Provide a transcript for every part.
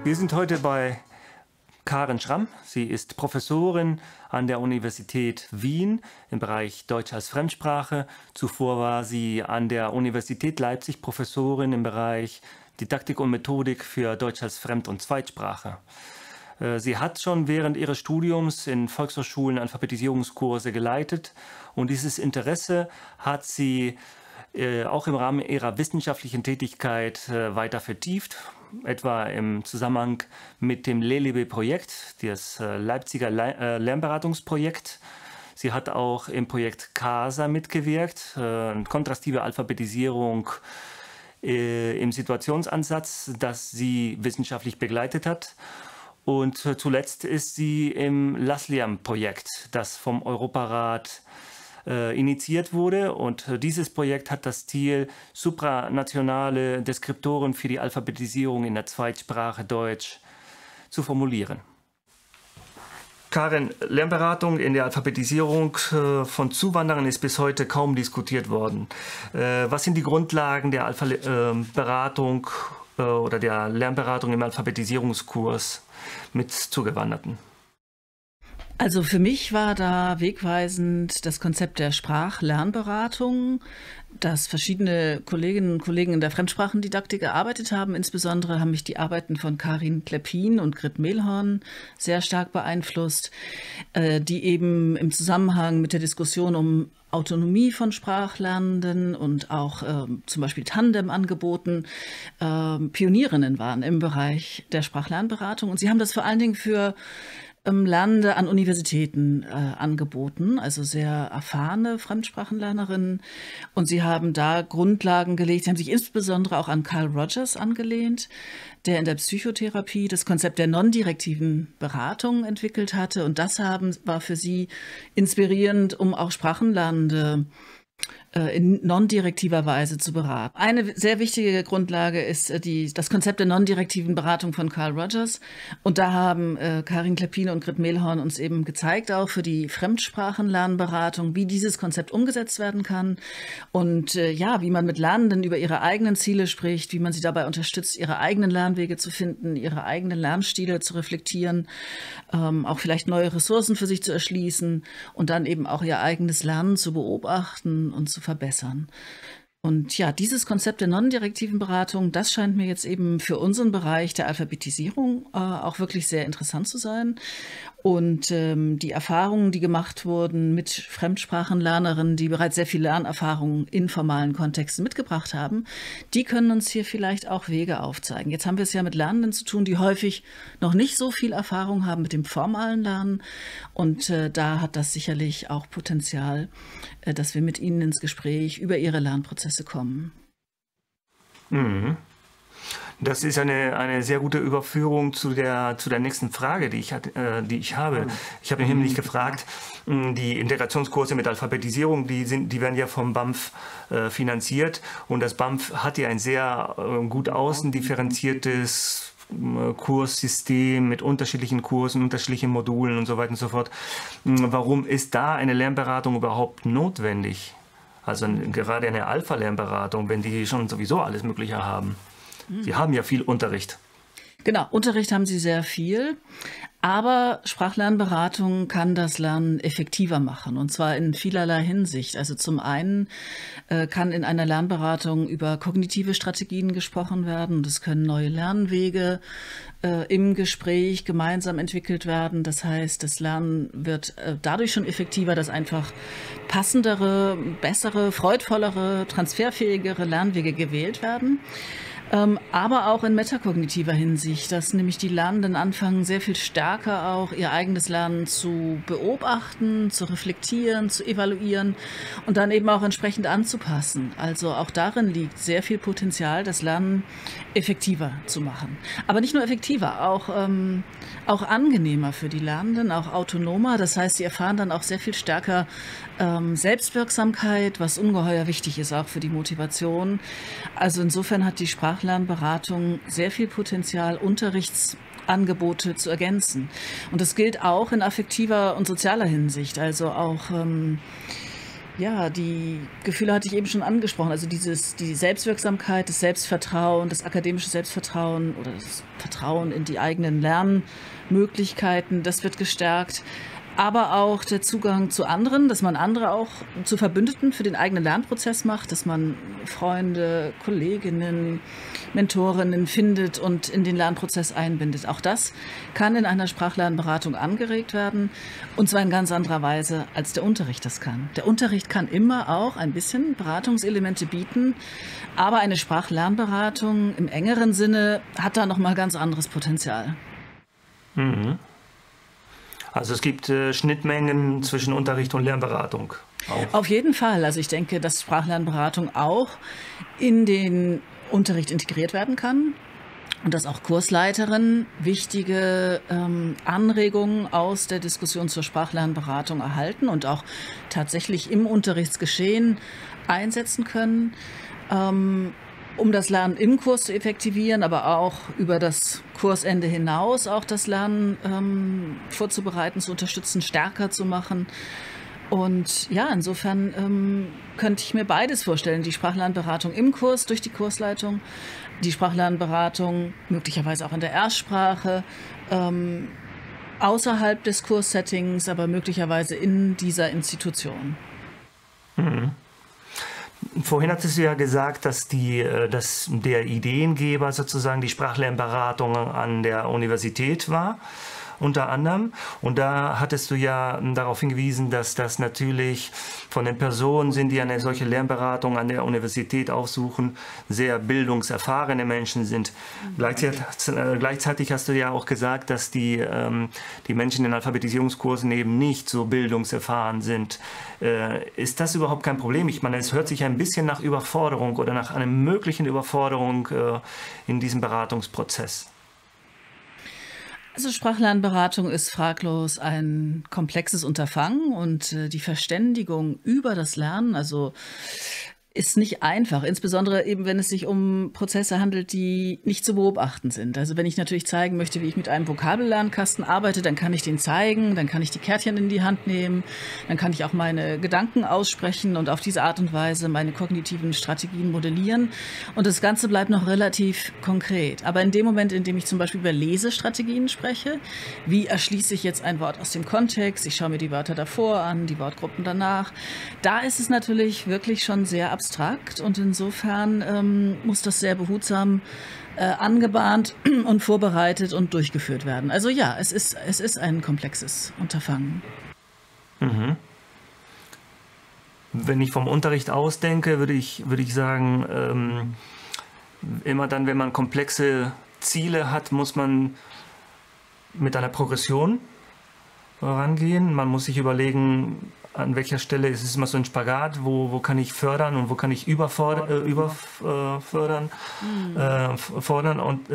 Wir sind heute bei Karen Schramm. Sie ist Professorin an der Universität Wien im Bereich Deutsch als Fremdsprache. Zuvor war sie an der Universität Leipzig Professorin im Bereich Didaktik und Methodik für Deutsch als Fremd- und Zweitsprache. Sie hat schon während ihres Studiums in Volkshochschulen Alphabetisierungskurse geleitet und dieses Interesse hat sie auch im Rahmen ihrer wissenschaftlichen Tätigkeit weiter vertieft, etwa im Zusammenhang mit dem LeLiBe-Projekt, das Leipziger Lernberatungsprojekt. Sie hat auch im Projekt CASA mitgewirkt, kontrastive Alphabetisierung im Situationsansatz, das sie wissenschaftlich begleitet hat. Und zuletzt ist sie im LASLIAM-Projekt, das vom Europarat initiiert wurde. Und dieses Projekt hat das Ziel, supranationale Deskriptoren für die Alphabetisierung in der Zweitsprache Deutsch zu formulieren. Karen, Lernberatung in der Alphabetisierung von Zuwanderern ist bis heute kaum diskutiert worden. Was sind die Grundlagen der Beratung oder der Lernberatung im Alphabetisierungskurs mit Zugewanderten? Also für mich war da wegweisend das Konzept der Sprachlernberatung, das verschiedene Kolleginnen und Kollegen in der Fremdsprachendidaktik erarbeitet haben. Insbesondere haben mich die Arbeiten von Karin Kleppin und Grit Mehlhorn sehr stark beeinflusst, die eben im Zusammenhang mit der Diskussion um Autonomie von Sprachlernenden und auch zum Beispiel Tandem-Angeboten Pionierinnen waren im Bereich der Sprachlernberatung. Und sie haben das vor allen Dingen für Lernende an Universitäten angeboten, also sehr erfahrene Fremdsprachenlernerinnen. Und sie haben da Grundlagen gelegt. Sie haben sich insbesondere auch an Carl Rogers angelehnt, der in der Psychotherapie das Konzept der non-direktiven Beratung entwickelt hatte. Und das war für sie inspirierend, um auch Sprachenlernende in non-direktiver Weise zu beraten. Eine sehr wichtige Grundlage ist das Konzept der non-direktiven Beratung von Carl Rogers. Und da haben Karin Kleppin und Grit Mehlhorn uns eben gezeigt, auch für die Fremdsprachenlernberatung, wie dieses Konzept umgesetzt werden kann und wie man mit Lernenden über ihre eigenen Ziele spricht, wie man sie dabei unterstützt, ihre eigenen Lernwege zu finden, ihre eigenen Lernstile zu reflektieren, auch vielleicht neue Ressourcen für sich zu erschließen und dann eben auch ihr eigenes Lernen zu beobachten und zu verbessern. Und ja, dieses Konzept der non-direktiven Beratung, das scheint mir jetzt eben für unseren Bereich der Alphabetisierung auch wirklich sehr interessant zu sein. Und die Erfahrungen, die gemacht wurden mit Fremdsprachenlernerinnen, die bereits sehr viel Lernerfahrung in formalen Kontexten mitgebracht haben, die können uns hier vielleicht auch Wege aufzeigen. Jetzt haben wir es ja mit Lernenden zu tun, die häufig noch nicht so viel Erfahrung haben mit dem formalen Lernen. Und da hat das sicherlich auch Potenzial, dass wir mit ihnen ins Gespräch über ihre Lernprozesse kommen. Mhm. Das ist eine sehr gute Überführung zu der nächsten Frage, die ich habe. Ich habe nämlich gefragt, die Integrationskurse mit Alphabetisierung, die werden ja vom BAMF finanziert. Und das BAMF hat ja ein sehr gut ausdifferenziertes Kurssystem mit unterschiedlichen Kursen, unterschiedlichen Modulen und so weiter und so fort. Warum ist da eine Lernberatung überhaupt notwendig? Also gerade eine Alpha-Lernberatung, wenn die schon sowieso alles Mögliche haben. Sie haben ja viel Unterricht. Genau, Unterricht haben sie sehr viel, aber Sprachlernberatung kann das Lernen effektiver machen und zwar in vielerlei Hinsicht. Also zum einen kann in einer Lernberatung über kognitive Strategien gesprochen werden und es können neue Lernwege im Gespräch gemeinsam entwickelt werden. Das heißt, das Lernen wird dadurch schon effektiver, dass einfach passendere, bessere, freudvollere, transferfähigere Lernwege gewählt werden. Aber auch in metakognitiver Hinsicht, dass nämlich die Lernenden anfangen, sehr viel stärker auch ihr eigenes Lernen zu beobachten, zu reflektieren, zu evaluieren und dann eben auch entsprechend anzupassen. Also auch darin liegt sehr viel Potenzial, das Lernen effektiver zu machen. Aber nicht nur effektiver, auch angenehmer für die Lernenden, auch autonomer. Das heißt, sie erfahren dann auch sehr viel stärker Selbstwirksamkeit, was ungeheuer wichtig ist auch für die Motivation. Also insofern hat die Sprachlernberatung sehr viel Potenzial, Unterrichtsangebote zu ergänzen. Und das gilt auch in affektiver und sozialer Hinsicht. Also auch Ja, die Gefühle hatte ich eben schon angesprochen. Also die Selbstwirksamkeit, das Selbstvertrauen, das akademische Selbstvertrauen oder das Vertrauen in die eigenen Lernmöglichkeiten, das wird gestärkt. Aber auch der Zugang zu anderen, dass man andere auch zu Verbündeten für den eigenen Lernprozess macht, dass man Freunde, Kolleginnen, Mentorinnen findet und in den Lernprozess einbindet. Auch das kann in einer Sprachlernberatung angeregt werden, und zwar in ganz anderer Weise, als der Unterricht das kann. Der Unterricht kann immer auch ein bisschen Beratungselemente bieten, aber eine Sprachlernberatung im engeren Sinne hat da nochmal ganz anderes Potenzial. Mhm. Also es gibt Schnittmengen zwischen Unterricht und Lernberatung. Auch. Auf jeden Fall. Also ich denke, dass Sprachlernberatung auch in den Unterricht integriert werden kann und dass auch Kursleiterinnen wichtige Anregungen aus der Diskussion zur Sprachlernberatung erhalten und auch tatsächlich im Unterrichtsgeschehen einsetzen können, um das Lernen im Kurs zu effektivieren, aber auch über das Kursende hinaus auch das Lernen vorzubereiten, zu unterstützen, stärker zu machen. Und ja, insofern könnte ich mir beides vorstellen. Die Sprachlernberatung im Kurs durch die Kursleitung, die Sprachlernberatung möglicherweise auch in der Erstsprache, außerhalb des Kurssettings, aber möglicherweise in dieser Institution. Mhm. Vorhin hattest du ja gesagt, dass der Ideengeber sozusagen die Sprachlernberatung an der Universität war, unter anderem. Und da hattest du ja darauf hingewiesen, dass das natürlich von den Personen sind, die eine solche Lernberatung an der Universität aufsuchen, sehr bildungserfahrene Menschen sind. Gleichzeitig hast du ja auch gesagt, dass die Menschen in Alphabetisierungskursen eben nicht so bildungserfahren sind. Ist das überhaupt kein Problem? Ich meine, es hört sich ein bisschen nach Überforderung oder nach einer möglichen Überforderung in diesem Beratungsprozess. Also Sprachlernberatung ist fraglos ein komplexes Unterfangen und die Verständigung über das Lernen, also ist nicht einfach, insbesondere eben, wenn es sich um Prozesse handelt, die nicht zu beobachten sind. Also wenn ich natürlich zeigen möchte, wie ich mit einem Vokabellernkasten arbeite, dann kann ich den zeigen, dann kann ich die Kärtchen in die Hand nehmen, dann kann ich auch meine Gedanken aussprechen und auf diese Art und Weise meine kognitiven Strategien modellieren. Und das Ganze bleibt noch relativ konkret. Aber in dem Moment, in dem ich zum Beispiel über Lesestrategien spreche, wie erschließe ich jetzt ein Wort aus dem Kontext, ich schaue mir die Wörter davor an, die Wortgruppen danach, da ist es natürlich wirklich schon sehr abstrakt und insofern muss das sehr behutsam angebahnt und vorbereitet und durchgeführt werden. Also ja, es ist ein komplexes Unterfangen. Mhm. Wenn ich vom Unterricht ausdenke, würde ich sagen, immer dann, wenn man komplexe Ziele hat, muss man mit einer Progression rangehen. Man muss sich überlegen, an welcher Stelle ist es immer so ein Spagat, wo kann ich fördern und wo kann ich fordern. Und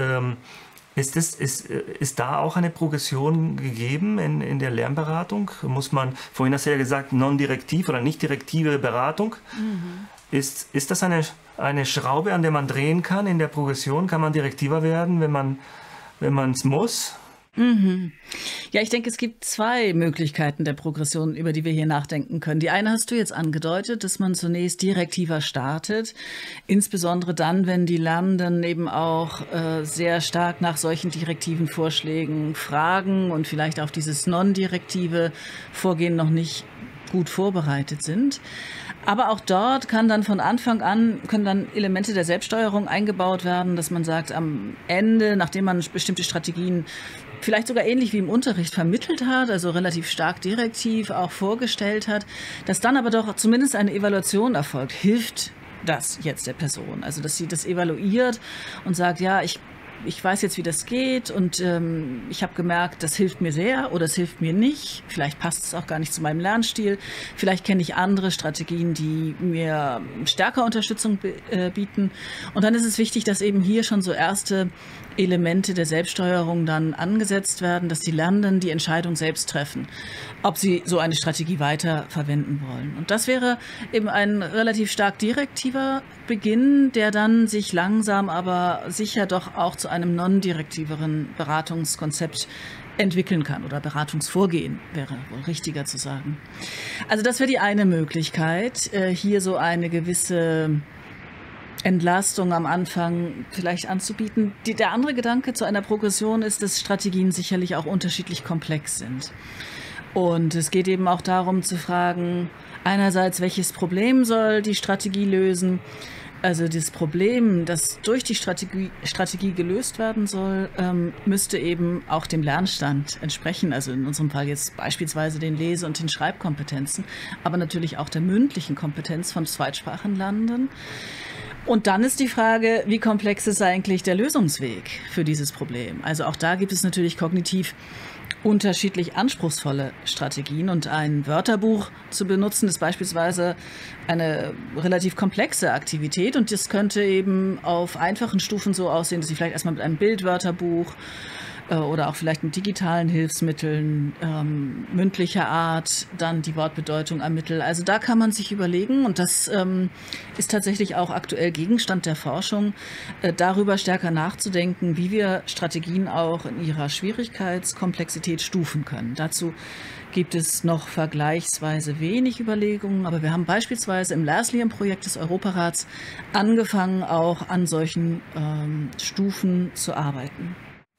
ist da auch eine Progression gegeben in der Lernberatung? Vorhin hast du ja gesagt, non-direktiv oder nicht direktive Beratung. Mhm. Ist das eine Schraube, an der man drehen kann in der Progression? Kann man direktiver werden, wenn man es muss? Mhm. Ja, ich denke, es gibt zwei Möglichkeiten der Progression, über die wir hier nachdenken können. Die eine hast du jetzt angedeutet, dass man zunächst direktiver startet, insbesondere dann, wenn die Lernenden eben auch sehr stark nach solchen direktiven Vorschlägen fragen und vielleicht auf dieses non-direktive Vorgehen noch nicht gut vorbereitet sind. Aber auch dort können dann Elemente der Selbststeuerung eingebaut werden, dass man sagt, am Ende, nachdem man bestimmte Strategien vielleicht sogar ähnlich wie im Unterricht vermittelt hat, also relativ stark direktiv auch vorgestellt hat, dass dann aber doch zumindest eine Evaluation erfolgt. Hilft das jetzt der Person? Also dass sie das evaluiert und sagt, ja, ich weiß jetzt, wie das geht und ich habe gemerkt, das hilft mir sehr oder es hilft mir nicht. Vielleicht passt es auch gar nicht zu meinem Lernstil. Vielleicht kenne ich andere Strategien, die mir stärker Unterstützung bieten. Und dann ist es wichtig, dass eben hier schon so erste Elemente der Selbststeuerung dann angesetzt werden, dass die Lernenden die Entscheidung selbst treffen, ob sie so eine Strategie weiter verwenden wollen. Und das wäre eben ein relativ stark direktiver Beginn, der dann sich langsam aber sicher doch auch zu einem non-direktiveren Beratungskonzept entwickeln kann, oder Beratungsvorgehen wäre wohl richtiger zu sagen. Also das wäre die eine Möglichkeit, hier so eine gewisse Entlastung am Anfang vielleicht anzubieten. Der andere Gedanke zu einer Progression ist, dass Strategien sicherlich auch unterschiedlich komplex sind. Und es geht eben auch darum zu fragen, einerseits, welches Problem soll die Strategie lösen? Also das Problem, das durch die Strategie gelöst werden soll, müsste eben auch dem Lernstand entsprechen. Also in unserem Fall jetzt beispielsweise den Lese- und den Schreibkompetenzen, aber natürlich auch der mündlichen Kompetenz von Zweitsprachenlernenden. Und dann ist die Frage, wie komplex ist eigentlich der Lösungsweg für dieses Problem? Also auch da gibt es natürlich kognitiv unterschiedlich anspruchsvolle Strategien, und ein Wörterbuch zu benutzen ist beispielsweise eine relativ komplexe Aktivität, und das könnte eben auf einfachen Stufen so aussehen, dass ich vielleicht erstmal mit einem Bildwörterbuch oder auch vielleicht mit digitalen Hilfsmitteln mündlicher Art dann die Wortbedeutung ermittle. Also da kann man sich überlegen, und das ist tatsächlich auch aktuell Gegenstand der Forschung, darüber stärker nachzudenken, wie wir Strategien auch in ihrer Schwierigkeitskomplexität stufen können. Dazu gibt es noch vergleichsweise wenig Überlegungen, aber wir haben beispielsweise im LASLIAM-Projekt des Europarats angefangen, auch an solchen Stufen zu arbeiten.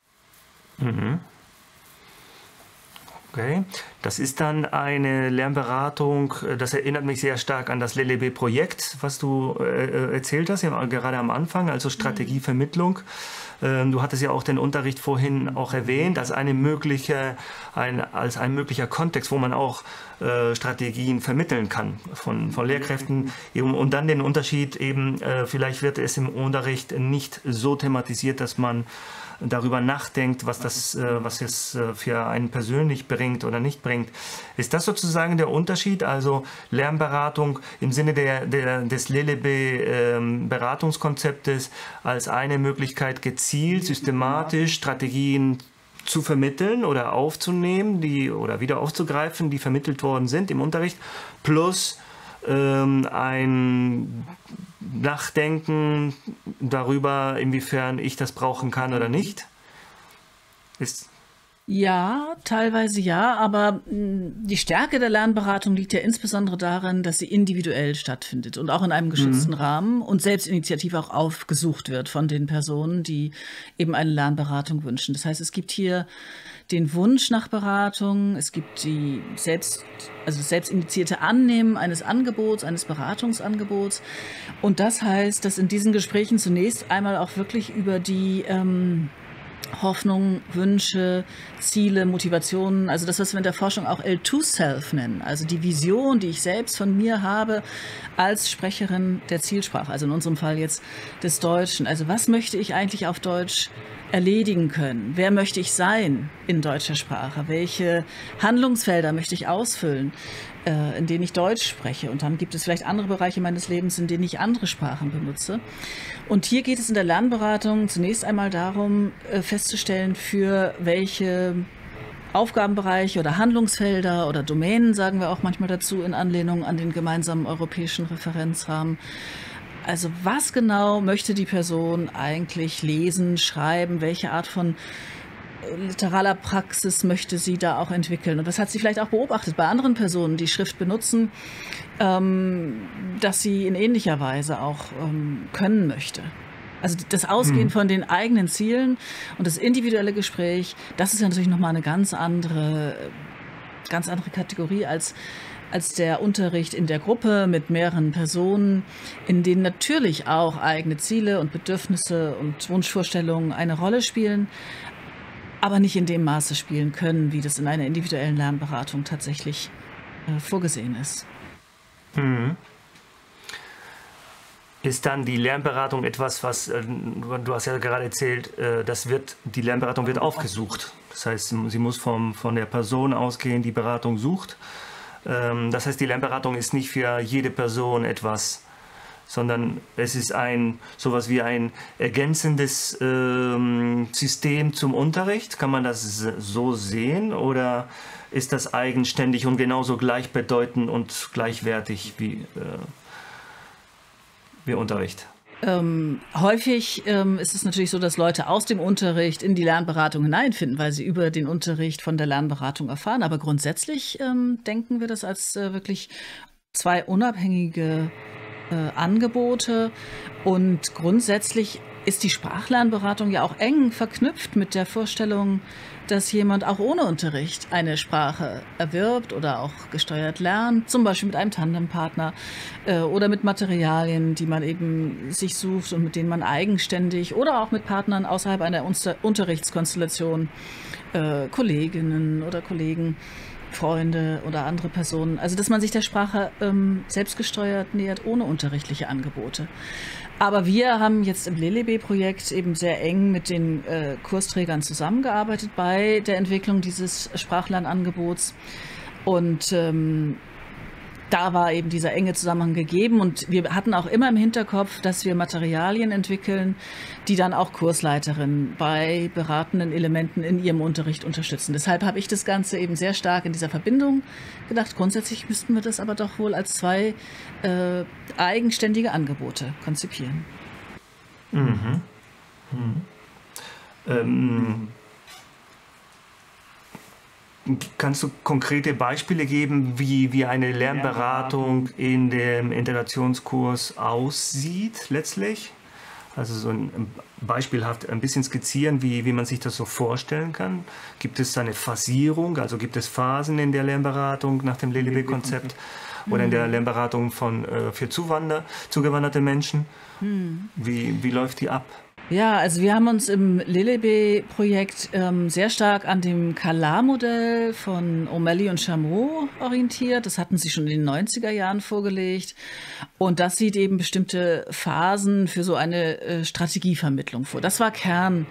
Okay, das ist dann eine Lernberatung, das erinnert mich sehr stark an das LLB-Projekt, was du erzählt hast, ja, gerade am Anfang, also Strategievermittlung. Du hattest ja auch den Unterricht vorhin auch erwähnt, als ein möglicher Kontext, wo man auch Strategien vermitteln kann von Lehrkräften. Und dann den Unterschied eben, vielleicht wird es im Unterricht nicht so thematisiert, dass man darüber nachdenkt, was es für einen persönlich bringt oder nicht bringt. Ist das sozusagen der Unterschied? Also Lernberatung im Sinne des LLB-Beratungskonzeptes als eine Möglichkeit, gezielt, systematisch Strategien zu vermitteln oder aufzunehmen, oder wieder aufzugreifen, die vermittelt worden sind im Unterricht, plus ein Nachdenken darüber, inwiefern ich das brauchen kann oder nicht? Ja, teilweise ja, aber die Stärke der Lernberatung liegt ja insbesondere darin, dass sie individuell stattfindet und auch in einem geschützten Rahmen und Selbstinitiative auch aufgesucht wird von den Personen, die eben eine Lernberatung wünschen. Das heißt, es gibt hier den Wunsch nach Beratung, es gibt das selbstinitiierte Annehmen eines Angebots, eines Beratungsangebots. Und das heißt, dass in diesen Gesprächen zunächst einmal auch wirklich über die Hoffnungen, Wünsche, Ziele, Motivationen, also das, was wir in der Forschung auch L2-Self nennen, also die Vision, die ich selbst von mir habe als Sprecherin der Zielsprache, also in unserem Fall jetzt des Deutschen. Also was möchte ich eigentlich auf Deutsch erledigen können? Wer möchte ich sein in deutscher Sprache? Welche Handlungsfelder möchte ich ausfüllen, in denen ich Deutsch spreche? Und dann gibt es vielleicht andere Bereiche meines Lebens, in denen ich andere Sprachen benutze. Und hier geht es in der Lernberatung zunächst einmal darum, festzustellen, für welche Aufgabenbereiche oder Handlungsfelder oder Domänen, sagen wir auch manchmal dazu, in Anlehnung an den gemeinsamen europäischen Referenzrahmen. Also was genau möchte die Person eigentlich lesen, schreiben? Welche Art von literaler Praxis möchte sie da auch entwickeln? Und das hat sie vielleicht auch beobachtet bei anderen Personen, die Schrift benutzen, dass sie in ähnlicher Weise auch können möchte. Also das Ausgehen von den eigenen Zielen und das individuelle Gespräch, das ist ja natürlich nochmal eine ganz andere Kategorie als der Unterricht in der Gruppe mit mehreren Personen, in denen natürlich auch eigene Ziele und Bedürfnisse und Wunschvorstellungen eine Rolle spielen, aber nicht in dem Maße spielen können, wie das in einer individuellen Lernberatung tatsächlich vorgesehen ist. Ist dann die Lernberatung etwas, was, du hast ja gerade erzählt, die Lernberatung wird aufgesucht. Das heißt, sie muss von der Person ausgehen, die Beratung sucht. Das heißt, die Lernberatung ist nicht für jede Person etwas, sondern es ist sowas wie ein ergänzendes System zum Unterricht. Kann man das so sehen oder ist das eigenständig und genauso gleichbedeutend und gleichwertig wie Unterricht? Häufig ist es natürlich so, dass Leute aus dem Unterricht in die Lernberatung hineinfinden, weil sie über den Unterricht von der Lernberatung erfahren. Aber grundsätzlich denken wir das als wirklich zwei unabhängige Angebote. Und grundsätzlich ist die Sprachlernberatung ja auch eng verknüpft mit der Vorstellung, dass jemand auch ohne Unterricht eine Sprache erwirbt oder auch gesteuert lernt, zum Beispiel mit einem Tandempartner oder mit Materialien, die man eben sich sucht und mit denen man eigenständig oder auch mit Partnern außerhalb einer Unterrichtskonstellation, Kolleginnen oder Kollegen, Freunde oder andere Personen, also dass man sich der Sprache selbstgesteuert nähert, ohne unterrichtliche Angebote. Aber wir haben jetzt im LELEB-Projekt eben sehr eng mit den Kursträgern zusammengearbeitet bei der Entwicklung dieses Sprachlernangebots. Und da war eben dieser enge Zusammenhang gegeben. Und wir hatten auch immer im Hinterkopf, dass wir Materialien entwickeln, die dann auch Kursleiterinnen bei beratenden Elementen in ihrem Unterricht unterstützen. Deshalb habe ich das Ganze eben sehr stark in dieser Verbindung gedacht. Grundsätzlich müssten wir das aber doch wohl als zwei eigenständige Angebote konzipieren. Mhm. Mhm. Kannst du konkrete Beispiele geben, wie eine Lernberatung in dem Integrationskurs aussieht letztlich? Also so beispielhaft ein bisschen skizzieren, wie man sich das so vorstellen kann. Gibt es eine Phasierung, also gibt es Phasen in der Lernberatung nach dem LELEB-Konzept oder in der Lernberatung für zugewanderte Menschen? Wie läuft die ab? Ja, also wir haben uns im LELEB-Projekt sehr stark an dem CALAR-Modell von O'Malley und Chameau orientiert. Das hatten sie schon in den 90er Jahren vorgelegt. Und das sieht eben bestimmte Phasen für so eine Strategievermittlung vor. Das war Kern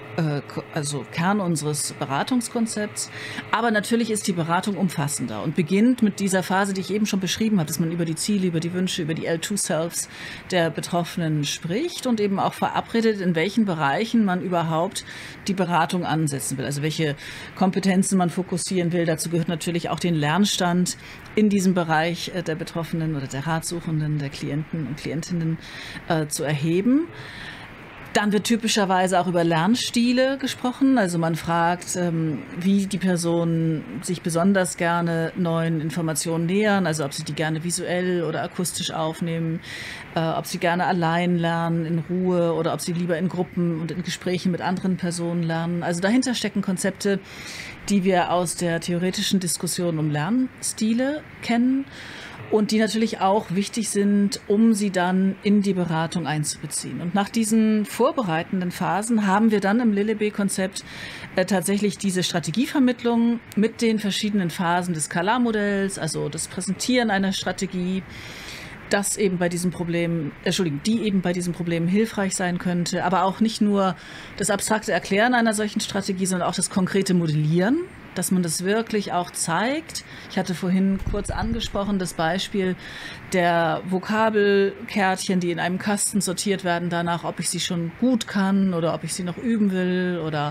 unseres Beratungskonzepts. Aber natürlich ist die Beratung umfassender und beginnt mit dieser Phase, die ich eben schon beschrieben habe, dass man über die Ziele, über die Wünsche, über die L2-Selves der Betroffenen spricht und eben auch verabredet, in welchen Bereichen man überhaupt die Beratung ansetzen will. Also welche Kompetenzen man fokussieren will. Dazu gehört natürlich auch den Lernstand in diesem Bereich der Betroffenen oder der Ratsuchenden, der Klienten und Klientinnen zu erheben. Dann wird typischerweise auch über Lernstile gesprochen. Also man fragt, wie die Personen sich besonders gerne neuen Informationen nähern. Also ob sie die gerne visuell oder akustisch aufnehmen, ob sie gerne allein lernen, in Ruhe oder ob sie lieber in Gruppen und in Gesprächen mit anderen Personen lernen. Also dahinter stecken Konzepte, die wir aus der theoretischen Diskussion um Lernstile kennen. Und die natürlich auch wichtig sind, um sie dann in die Beratung einzubeziehen. Und nach diesen vorbereitenden Phasen haben wir dann im LELEB-Konzept tatsächlich diese Strategievermittlung mit den verschiedenen Phasen des CALAR-Modells, also das Präsentieren einer Strategie, die eben bei diesem Problem hilfreich sein könnte, aber auch nicht nur das abstrakte Erklären einer solchen Strategie, sondern auch das konkrete Modellieren, dass man das wirklich auch zeigt. Ich hatte vorhin kurz angesprochen, das Beispiel der Vokabelkärtchen, die in einem Kasten sortiert werden, danach, ob ich sie schon gut kann oder ob ich sie noch üben will, oder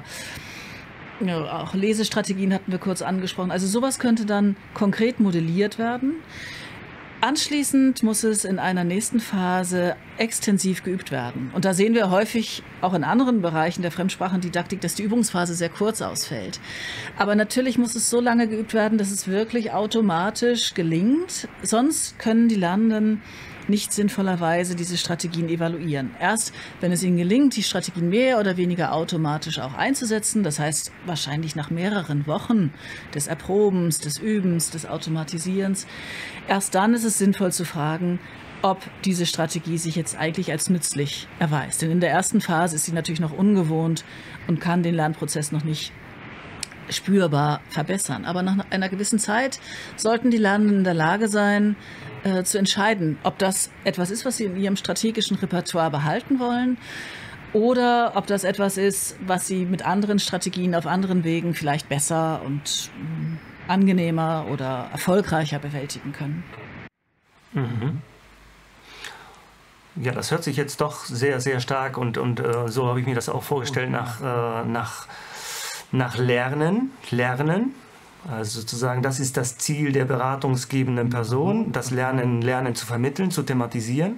ja, auch Lesestrategien hatten wir kurz angesprochen. Also sowas könnte dann konkret modelliert werden. Anschließend muss es in einer nächsten Phase extensiv geübt werden. Und da sehen wir häufig auch in anderen Bereichen der Fremdsprachendidaktik, dass die Übungsphase sehr kurz ausfällt. Aber natürlich muss es so lange geübt werden, dass es wirklich automatisch gelingt. Sonst können die Lernenden nicht sinnvollerweise diese Strategien evaluieren. Erst wenn es ihnen gelingt, die Strategien mehr oder weniger automatisch auch einzusetzen, das heißt wahrscheinlich nach mehreren Wochen des Erprobens, des Übens, des Automatisierens, erst dann ist es sinnvoll zu fragen, ob diese Strategie sich jetzt eigentlich als nützlich erweist. Denn in der ersten Phase ist sie natürlich noch ungewohnt und kann den Lernprozess noch nicht spürbar verbessern. Aber nach einer gewissen Zeit sollten die Lernenden in der Lage sein, zu entscheiden, ob das etwas ist, was sie in ihrem strategischen Repertoire behalten wollen, oder ob das etwas ist, was sie mit anderen Strategien auf anderen Wegen vielleicht besser und angenehmer oder erfolgreicher bewältigen können. Mhm. Ja, das hört sich jetzt doch sehr, sehr stark und so habe ich mir das auch vorgestellt nach Lernen. Also sozusagen, das ist das Ziel der beratungsgebenden Person, das Lernen zu vermitteln, zu thematisieren.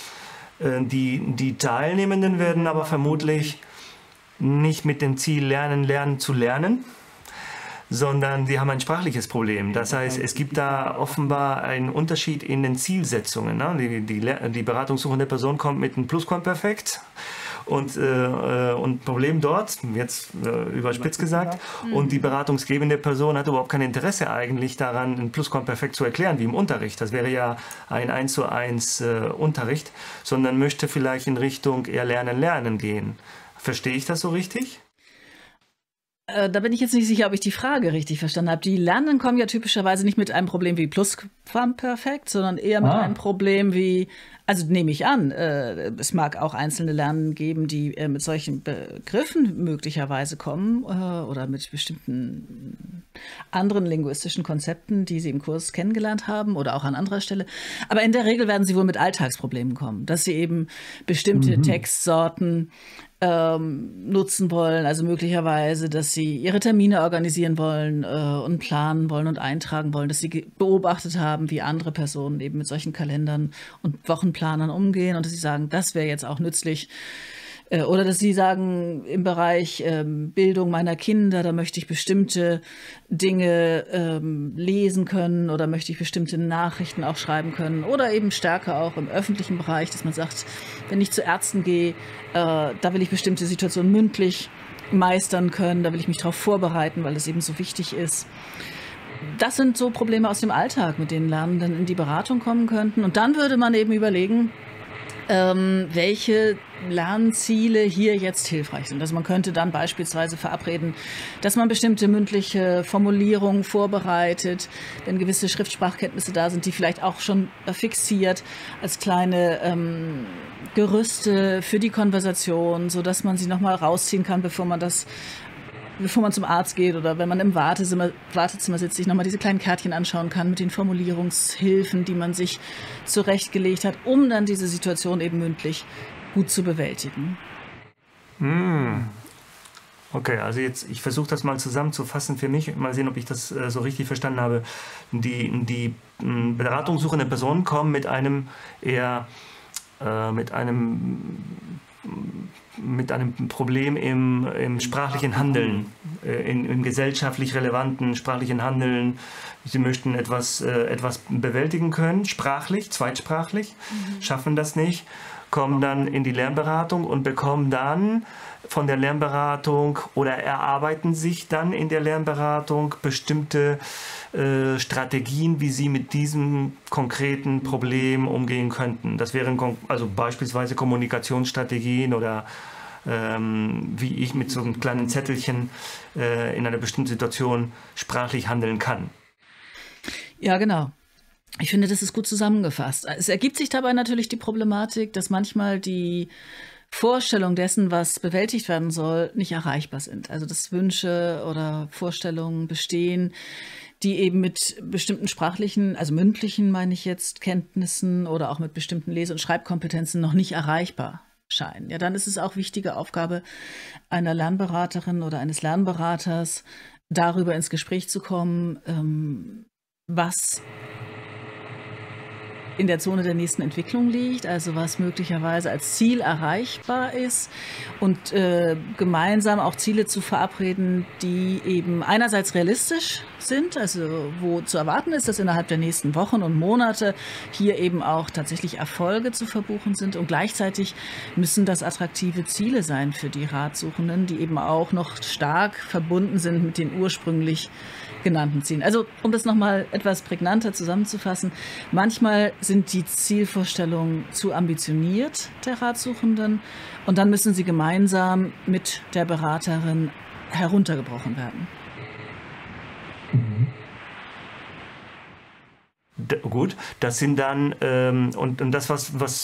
Die Teilnehmenden werden aber vermutlich nicht mit dem Ziel lernen zu lernen, sondern sie haben ein sprachliches Problem. Das heißt, es gibt da offenbar einen Unterschied in den Zielsetzungen. Ne? Die beratungssuchende Person kommt mit einem Plusquamperfekt und Problem dort, jetzt überspitzt gesagt, und die beratungsgebende Person hat überhaupt kein Interesse eigentlich daran, ein Plusquamperfekt zu erklären, wie im Unterricht. Das wäre ja ein 1:1 Unterricht, sondern möchte vielleicht in Richtung eher Lernen gehen. Verstehe ich das so richtig? Da bin ich jetzt nicht sicher, ob ich die Frage richtig verstanden habe. Die Lernenden kommen ja typischerweise nicht mit einem Problem wie Plusquamperfekt, sondern eher mit einem Problem wie, also nehme ich an, es mag auch einzelne Lernenden geben, die mit solchen Begriffen möglicherweise kommen oder mit bestimmten anderen linguistischen Konzepten, die sie im Kurs kennengelernt haben oder auch an anderer Stelle. Aber in der Regel werden sie wohl mit Alltagsproblemen kommen, dass sie eben bestimmte Textsorten nutzen wollen, also möglicherweise, dass sie ihre Termine organisieren wollen und planen wollen und eintragen wollen, dass sie beobachtet haben, wie andere Personen eben mit solchen Kalendern und Wochenplanern umgehen und dass sie sagen, das wäre jetzt auch nützlich. Oder dass sie sagen, im Bereich Bildung meiner Kinder, da möchte ich bestimmte Dinge lesen können oder möchte ich bestimmte Nachrichten auch schreiben können. Oder eben stärker auch im öffentlichen Bereich, dass man sagt, wenn ich zu Ärzten gehe, da will ich bestimmte Situationen mündlich meistern können, da will ich mich darauf vorbereiten, weil es eben so wichtig ist. Das sind so Probleme aus dem Alltag, mit denen Lernenden in die Beratung kommen könnten. Und dann würde man eben überlegen, welche Lernziele hier jetzt hilfreich sind. Also man könnte dann beispielsweise verabreden, dass man bestimmte mündliche Formulierungen vorbereitet, wenn gewisse Schriftsprachkenntnisse da sind, die vielleicht auch schon fixiert als kleine Gerüste für die Konversation, sodass man sie nochmal rausziehen kann, bevor man zum Arzt geht oder wenn man im Wartezimmer sitzt, sich nochmal diese kleinen Kärtchen anschauen kann mit den Formulierungshilfen, die man sich zurechtgelegt hat, um dann diese Situation eben mündlich gut zu bewältigen. Okay, also jetzt, ich versuche das mal zusammenzufassen für mich, mal sehen, ob ich das so richtig verstanden habe. Die beratungssuchende Personen kommen mit einem Problem im sprachlichen Handeln, im gesellschaftlich relevanten sprachlichen Handeln. Sie möchten etwas bewältigen können, sprachlich, zweitsprachlich, schaffen das nicht, kommen dann in die Lernberatung und bekommen dann von der Lernberatung oder erarbeiten sich dann in der Lernberatung bestimmte Strategien, wie sie mit diesem konkreten Problem umgehen könnten. Das wären also beispielsweise Kommunikationsstrategien oder wie ich mit so einem kleinen Zettelchen in einer bestimmten Situation sprachlich handeln kann. Ja, genau. Ich finde, das ist gut zusammengefasst. Es ergibt sich dabei natürlich die Problematik, dass manchmal die Vorstellung dessen, was bewältigt werden soll, nicht erreichbar sind. Also dass Wünsche oder Vorstellungen bestehen, die eben mit bestimmten sprachlichen, also mündlichen, meine ich jetzt, Kenntnissen oder auch mit bestimmten Lese- und Schreibkompetenzen noch nicht erreichbar scheinen. Ja, dann ist es auch wichtige Aufgabe einer Lernberaterin oder eines Lernberaters, darüber ins Gespräch zu kommen, was in der Zone der nächsten Entwicklung liegt, also was möglicherweise als Ziel erreichbar ist und gemeinsam auch Ziele zu verabreden, die eben einerseits realistisch sind, also wo zu erwarten ist, dass innerhalb der nächsten Wochen und Monate hier eben auch tatsächlich Erfolge zu verbuchen sind und gleichzeitig müssen das attraktive Ziele sein für die Ratsuchenden, die eben auch noch stark verbunden sind mit den ursprünglich genannten Zielen. Also um das nochmal etwas prägnanter zusammenzufassen, manchmal sind die Zielvorstellungen zu ambitioniert der Ratsuchenden und dann müssen sie gemeinsam mit der Beraterin heruntergebrochen werden. Gut, das sind dann, und das,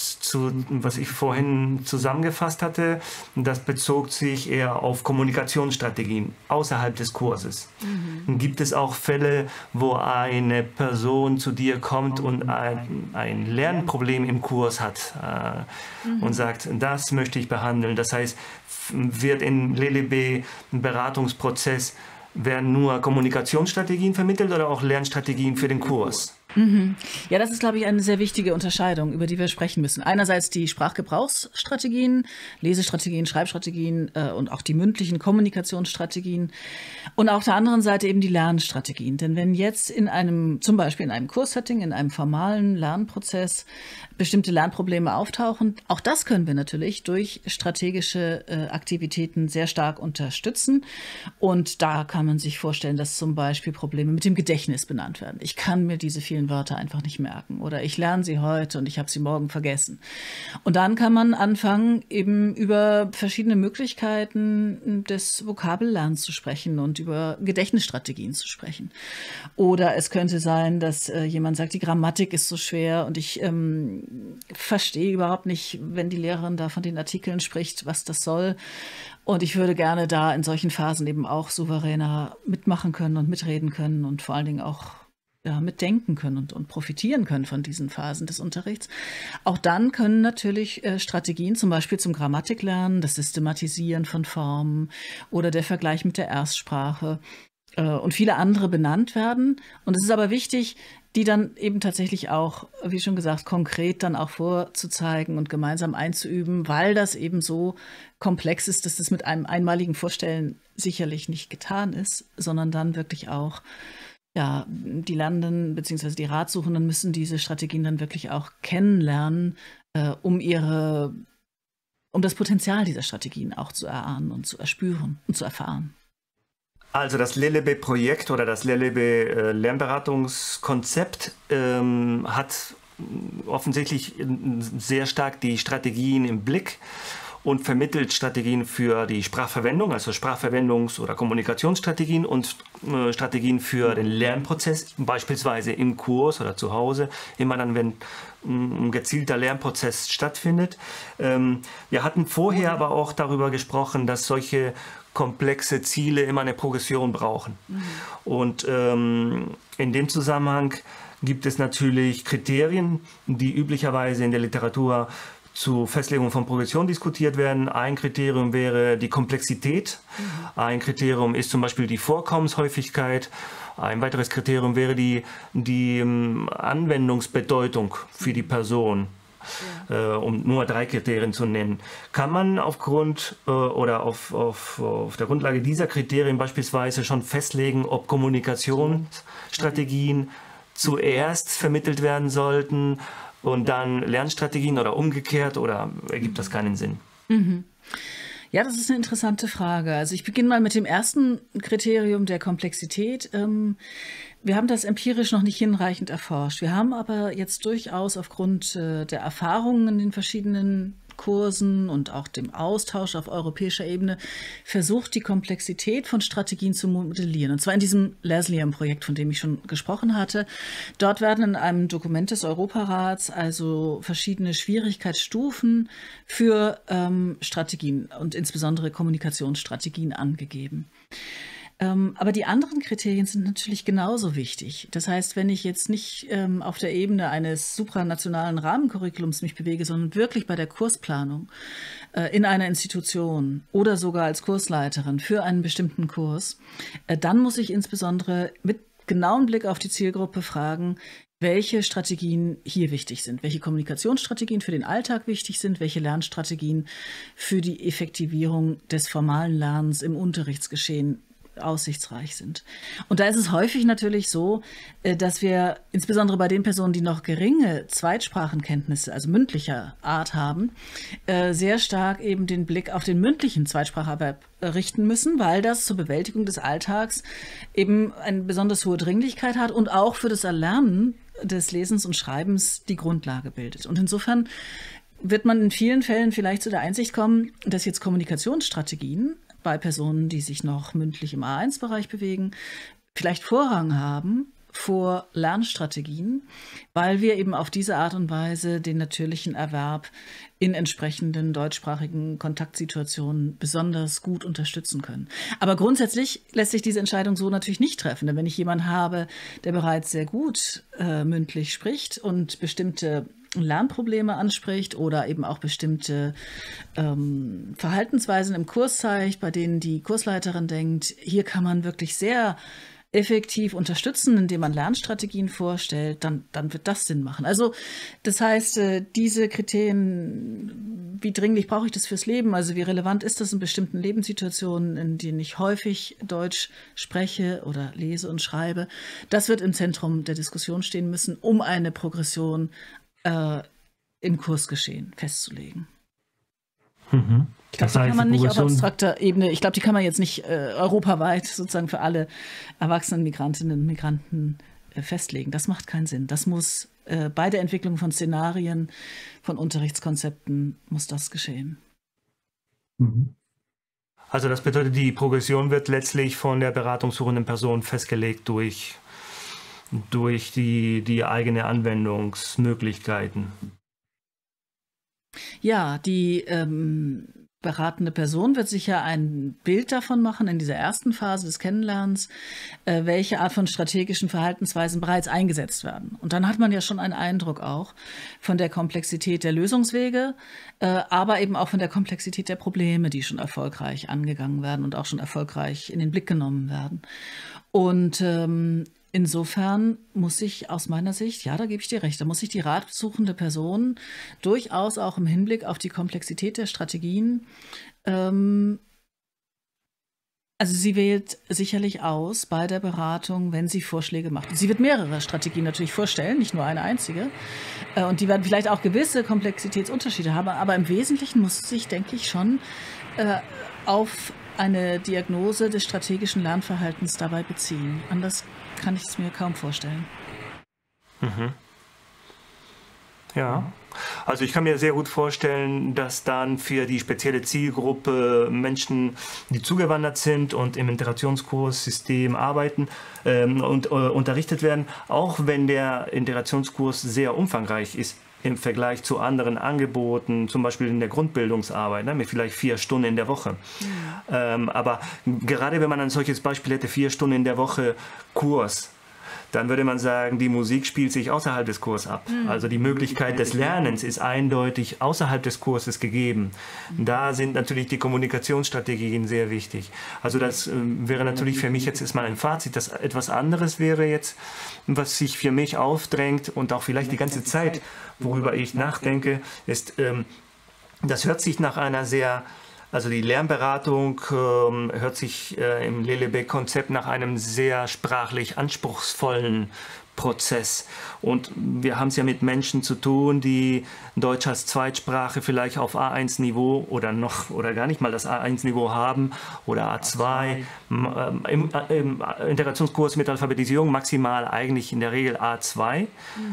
was ich vorhin zusammengefasst hatte, das bezog sich eher auf Kommunikationsstrategien außerhalb des Kurses. Gibt es auch Fälle, wo eine Person zu dir kommt und ein Lernproblem im Kurs hat und sagt, das möchte ich behandeln? Das heißt, wird in LLB ein Beratungsprozess, werden nur Kommunikationsstrategien vermittelt oder auch Lernstrategien für den Kurs? Ja, das ist, glaube ich, eine sehr wichtige Unterscheidung, über die wir sprechen müssen. Einerseits die Sprachgebrauchsstrategien, Lesestrategien, Schreibstrategien und auch die mündlichen Kommunikationsstrategien und auf der anderen Seite eben die Lernstrategien. Denn wenn jetzt zum Beispiel in einem Kurssetting, in einem formalen Lernprozess bestimmte Lernprobleme auftauchen, auch das können wir natürlich durch strategische Aktivitäten sehr stark unterstützen. Und da kann man sich vorstellen, dass zum Beispiel Probleme mit dem Gedächtnis benannt werden. Ich kann mir diese vielen Wörter einfach nicht merken oder ich lerne sie heute und ich habe sie morgen vergessen. Und dann kann man anfangen, eben über verschiedene Möglichkeiten des Vokabellernens zu sprechen und über Gedächtnisstrategien zu sprechen. Oder es könnte sein, dass jemand sagt, die Grammatik ist so schwer und ich verstehe überhaupt nicht, wenn die Lehrerin da von den Artikeln spricht, was das soll. Und ich würde gerne da in solchen Phasen eben auch souveräner mitmachen können und mitreden können und vor allen Dingen auch mitdenken können und profitieren können von diesen Phasen des Unterrichts. Auch dann können natürlich Strategien zum Beispiel zum Grammatiklernen, das Systematisieren von Formen oder der Vergleich mit der Erstsprache und viele andere benannt werden. Und es ist aber wichtig, die dann eben tatsächlich auch, wie schon gesagt, konkret dann auch vorzuzeigen und gemeinsam einzuüben, weil das eben so komplex ist, dass das mit einem einmaligen Vorstellen sicherlich nicht getan ist, sondern dann wirklich auch die Lernenden bzw. die Ratsuchenden müssen diese Strategien dann wirklich auch kennenlernen, um das Potenzial dieser Strategien auch zu erahnen und zu erspüren und zu erfahren. Also das LLB-Projekt oder das LLB-Lernberatungskonzept hat offensichtlich sehr stark die Strategien im Blick und vermittelt Strategien für die Sprachverwendung, also Sprachverwendungs- oder Kommunikationsstrategien und Strategien für den Lernprozess, beispielsweise im Kurs oder zu Hause, immer dann, wenn ein gezielter Lernprozess stattfindet. Wir hatten vorher aber auch darüber gesprochen, dass solche komplexe Ziele immer eine Progression brauchen. Und in dem Zusammenhang gibt es natürlich Kriterien, die üblicherweise in der Literatur zur Festlegung von Progression diskutiert werden. Ein Kriterium wäre die Komplexität. Ein Kriterium ist zum Beispiel die Vorkommenshäufigkeit. Ein weiteres Kriterium wäre die Anwendungsbedeutung für die Person. Um nur 3 Kriterien zu nennen. Kann man aufgrund oder auf der Grundlage dieser Kriterien beispielsweise schon festlegen, ob Kommunikationsstrategien zuerst vermittelt werden sollten und dann Lernstrategien oder umgekehrt, oder ergibt das keinen Sinn? Ja, das ist eine interessante Frage. Also ich beginne mal mit dem ersten Kriterium der Komplexität. Wir haben das empirisch noch nicht hinreichend erforscht. Wir haben aber jetzt durchaus aufgrund der Erfahrungen in den verschiedenen Kursen und auch dem Austausch auf europäischer Ebene versucht, die Komplexität von Strategien zu modellieren. Und zwar in diesem Lesliam-Projekt, von dem ich schon gesprochen hatte. Dort werden in einem Dokument des Europarats also verschiedene Schwierigkeitsstufen für Strategien und insbesondere Kommunikationsstrategien angegeben. Aber die anderen Kriterien sind natürlich genauso wichtig. Das heißt, wenn ich jetzt nicht auf der Ebene eines supranationalen Rahmencurriculums mich bewege, sondern wirklich bei der Kursplanung in einer Institution oder sogar als Kursleiterin für einen bestimmten Kurs, dann muss ich insbesondere mit genauem Blick auf die Zielgruppe fragen, welche Strategien hier wichtig sind, welche Kommunikationsstrategien für den Alltag wichtig sind, welche Lernstrategien für die Effektivierung des formalen Lernens im Unterrichtsgeschehen aussichtsreich sind. Und da ist es häufig natürlich so, dass wir insbesondere bei den Personen, die noch geringe Zweitsprachenkenntnisse, also mündlicher Art haben, sehr stark eben den Blick auf den mündlichen Zweitspracherwerb richten müssen, weil das zur Bewältigung des Alltags eben eine besonders hohe Dringlichkeit hat und auch für das Erlernen des Lesens und Schreibens die Grundlage bildet. Und insofern wird man in vielen Fällen vielleicht zu der Einsicht kommen, dass jetzt Kommunikationsstrategien bei Personen, die sich noch mündlich im A1-Bereich bewegen, vielleicht Vorrang haben vor Lernstrategien, weil wir eben auf diese Art und Weise den natürlichen Erwerb in entsprechenden deutschsprachigen Kontaktsituationen besonders gut unterstützen können. Aber grundsätzlich lässt sich diese Entscheidung so natürlich nicht treffen. Denn wenn ich jemanden habe, der bereits sehr gut mündlich spricht und bestimmte Lernprobleme anspricht oder eben auch bestimmte Verhaltensweisen im Kurs zeigt, bei denen die Kursleiterin denkt, hier kann man wirklich sehr effektiv unterstützen, indem man Lernstrategien vorstellt, dann wird das Sinn machen. Also das heißt, diese Kriterien, wie dringlich brauche ich das fürs Leben, also wie relevant ist das in bestimmten Lebenssituationen, in denen ich häufig Deutsch spreche oder lese und schreibe, das wird im Zentrum der Diskussion stehen müssen, um eine Progression im Kursgeschehen festzulegen. Mhm. Ich glaube, die kann man nicht auf abstrakter Ebene, ich glaube, die kann man jetzt nicht europaweit sozusagen für alle erwachsenen Migrantinnen und Migranten festlegen. Das macht keinen Sinn. Das muss bei der Entwicklung von Szenarien, von Unterrichtskonzepten, muss das geschehen. Also das bedeutet, die Progression wird letztlich von der beratungssuchenden Person festgelegt durch die eigene Anwendungsmöglichkeiten. Ja, die beratende Person wird sicher ein Bild davon machen in dieser ersten Phase des Kennenlernens, welche Art von strategischen Verhaltensweisen bereits eingesetzt werden. Und dann hat man ja schon einen Eindruck auch von der Komplexität der Lösungswege, aber eben auch von der Komplexität der Probleme, die schon erfolgreich angegangen werden und auch schon erfolgreich in den Blick genommen werden. Und insofern muss ich aus meiner Sicht, ja, da gebe ich dir recht, da muss sich die ratsuchende Person durchaus auch im Hinblick auf die Komplexität der Strategien, also sie wählt sicherlich aus bei der Beratung, wenn sie Vorschläge macht. Sie wird mehrere Strategien natürlich vorstellen, nicht nur eine einzige. Und die werden vielleicht auch gewisse Komplexitätsunterschiede haben, aber im Wesentlichen muss sie sich, denke ich, schon auf eine Diagnose des strategischen Lernverhaltens dabei beziehen. Anders kann ich es mir kaum vorstellen. Mhm. Ja, also ich kann mir sehr gut vorstellen, dass dann für die spezielle Zielgruppe Menschen, die zugewandert sind und im Integrationskurssystem arbeiten und unterrichtet werden, auch wenn der Integrationskurs sehr umfangreich ist im Vergleich zu anderen Angeboten, zum Beispiel in der Grundbildungsarbeit, mit vielleicht 4 Stunden in der Woche. Aber gerade wenn man ein solches Beispiel hätte, 4 Stunden in der Woche Kurs, dann würde man sagen, die Musik spielt sich außerhalb des Kurses ab. Also die Möglichkeit des Lernens ist eindeutig außerhalb des Kurses gegeben. Da sind natürlich die Kommunikationsstrategien sehr wichtig. Also das wäre natürlich für mich jetzt erstmal ein Fazit. Das etwas anderes wäre jetzt, was sich für mich aufdrängt und auch vielleicht die ganze Zeit, worüber ich nachdenke, ist, das hört sich nach einer sehr... Also die Lernberatung hört sich im Lellebeck-Konzept nach einem sehr sprachlich anspruchsvollen Prozess. Und wir haben es ja mit Menschen zu tun, die Deutsch als Zweitsprache vielleicht auf A1-Niveau oder gar nicht mal das A1-Niveau haben oder A2. Im Integrationskurs mit Alphabetisierung maximal eigentlich in der Regel A2.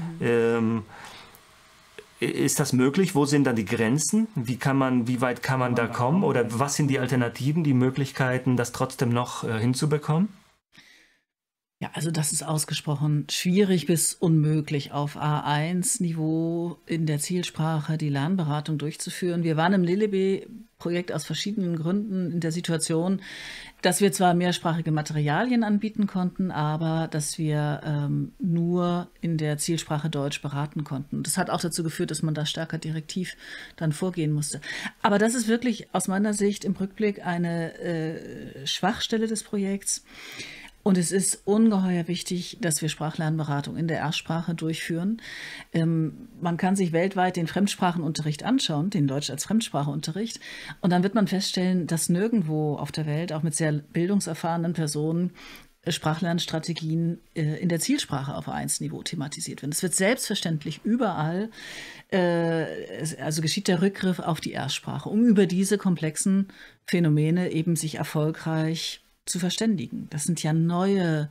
Ist das möglich? Wo sind dann die Grenzen? Wie weit kann man da kommen? Oder was sind die Alternativen, die Möglichkeiten, das trotzdem noch hinzubekommen? Ja, also das ist ausgesprochen schwierig bis unmöglich, auf A1-Niveau in der Zielsprache die Lernberatung durchzuführen. Wir waren im Lillebe-Projekt aus verschiedenen Gründen in der Situation, dass wir zwar mehrsprachige Materialien anbieten konnten, aber dass wir nur in der Zielsprache Deutsch beraten konnten. Das hat auch dazu geführt, dass man da stärker direktiv dann vorgehen musste. Aber das ist wirklich aus meiner Sicht im Rückblick eine Schwachstelle des Projekts. Und es ist ungeheuer wichtig, dass wir Sprachlernberatung in der Erstsprache durchführen. Man kann sich weltweit den Fremdsprachenunterricht anschauen, den Deutsch als Fremdsprachunterricht. Und dann wird man feststellen, dass nirgendwo auf der Welt, auch mit sehr bildungserfahrenen Personen, Sprachlernstrategien in der Zielsprache auf A1-Niveau thematisiert werden. Es wird selbstverständlich überall, also geschieht der Rückgriff auf die Erstsprache, um über diese komplexen Phänomene eben sich erfolgreich zu verständigen. Das sind ja neue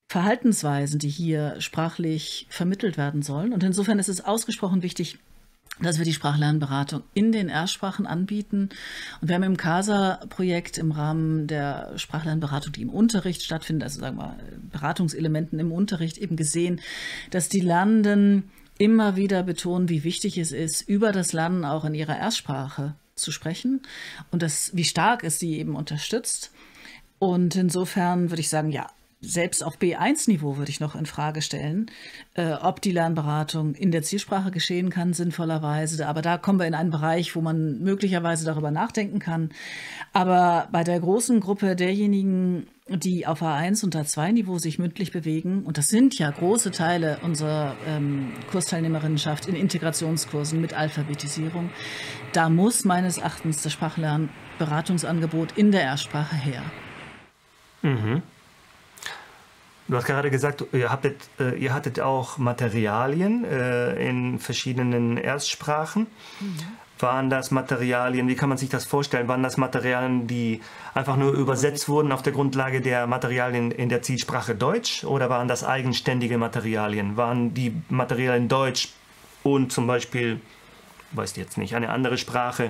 Verhaltensweisen, die hier sprachlich vermittelt werden sollen. Und insofern ist es ausgesprochen wichtig, dass wir die Sprachlernberatung in den Erstsprachen anbieten. Und wir haben im CASA-Projekt im Rahmen der Sprachlernberatung, die im Unterricht stattfindet, also sagen wir Beratungselementen im Unterricht, eben gesehen, dass die Lernenden immer wieder betonen, wie wichtig es ist, über das Lernen auch in ihrer Erstsprache zu sprechen und wie stark es sie eben unterstützt. Und insofern würde ich sagen, ja, selbst auf B1-Niveau würde ich noch in Frage stellen, ob die Lernberatung in der Zielsprache geschehen kann, sinnvollerweise. Aber da kommen wir in einen Bereich, wo man möglicherweise darüber nachdenken kann. Aber bei der großen Gruppe derjenigen, die auf A1 und A2-Niveau sich mündlich bewegen, und das sind ja große Teile unserer Kursteilnehmerinnenschaft in Integrationskursen mit Alphabetisierung, da muss meines Erachtens das Sprachlernberatungsangebot in der Erstsprache her. Mhm. Du hast gerade gesagt, ihr hattet auch Materialien in verschiedenen Erstsprachen. Mhm. Waren das Materialien, wie kann man sich das vorstellen? Waren das Materialien, die einfach nur übersetzt wurden auf der Grundlage der Materialien in der Zielsprache Deutsch? Oder waren das eigenständige Materialien? Waren die Materialien Deutsch und zum Beispiel, weiß jetzt nicht, eine andere Sprache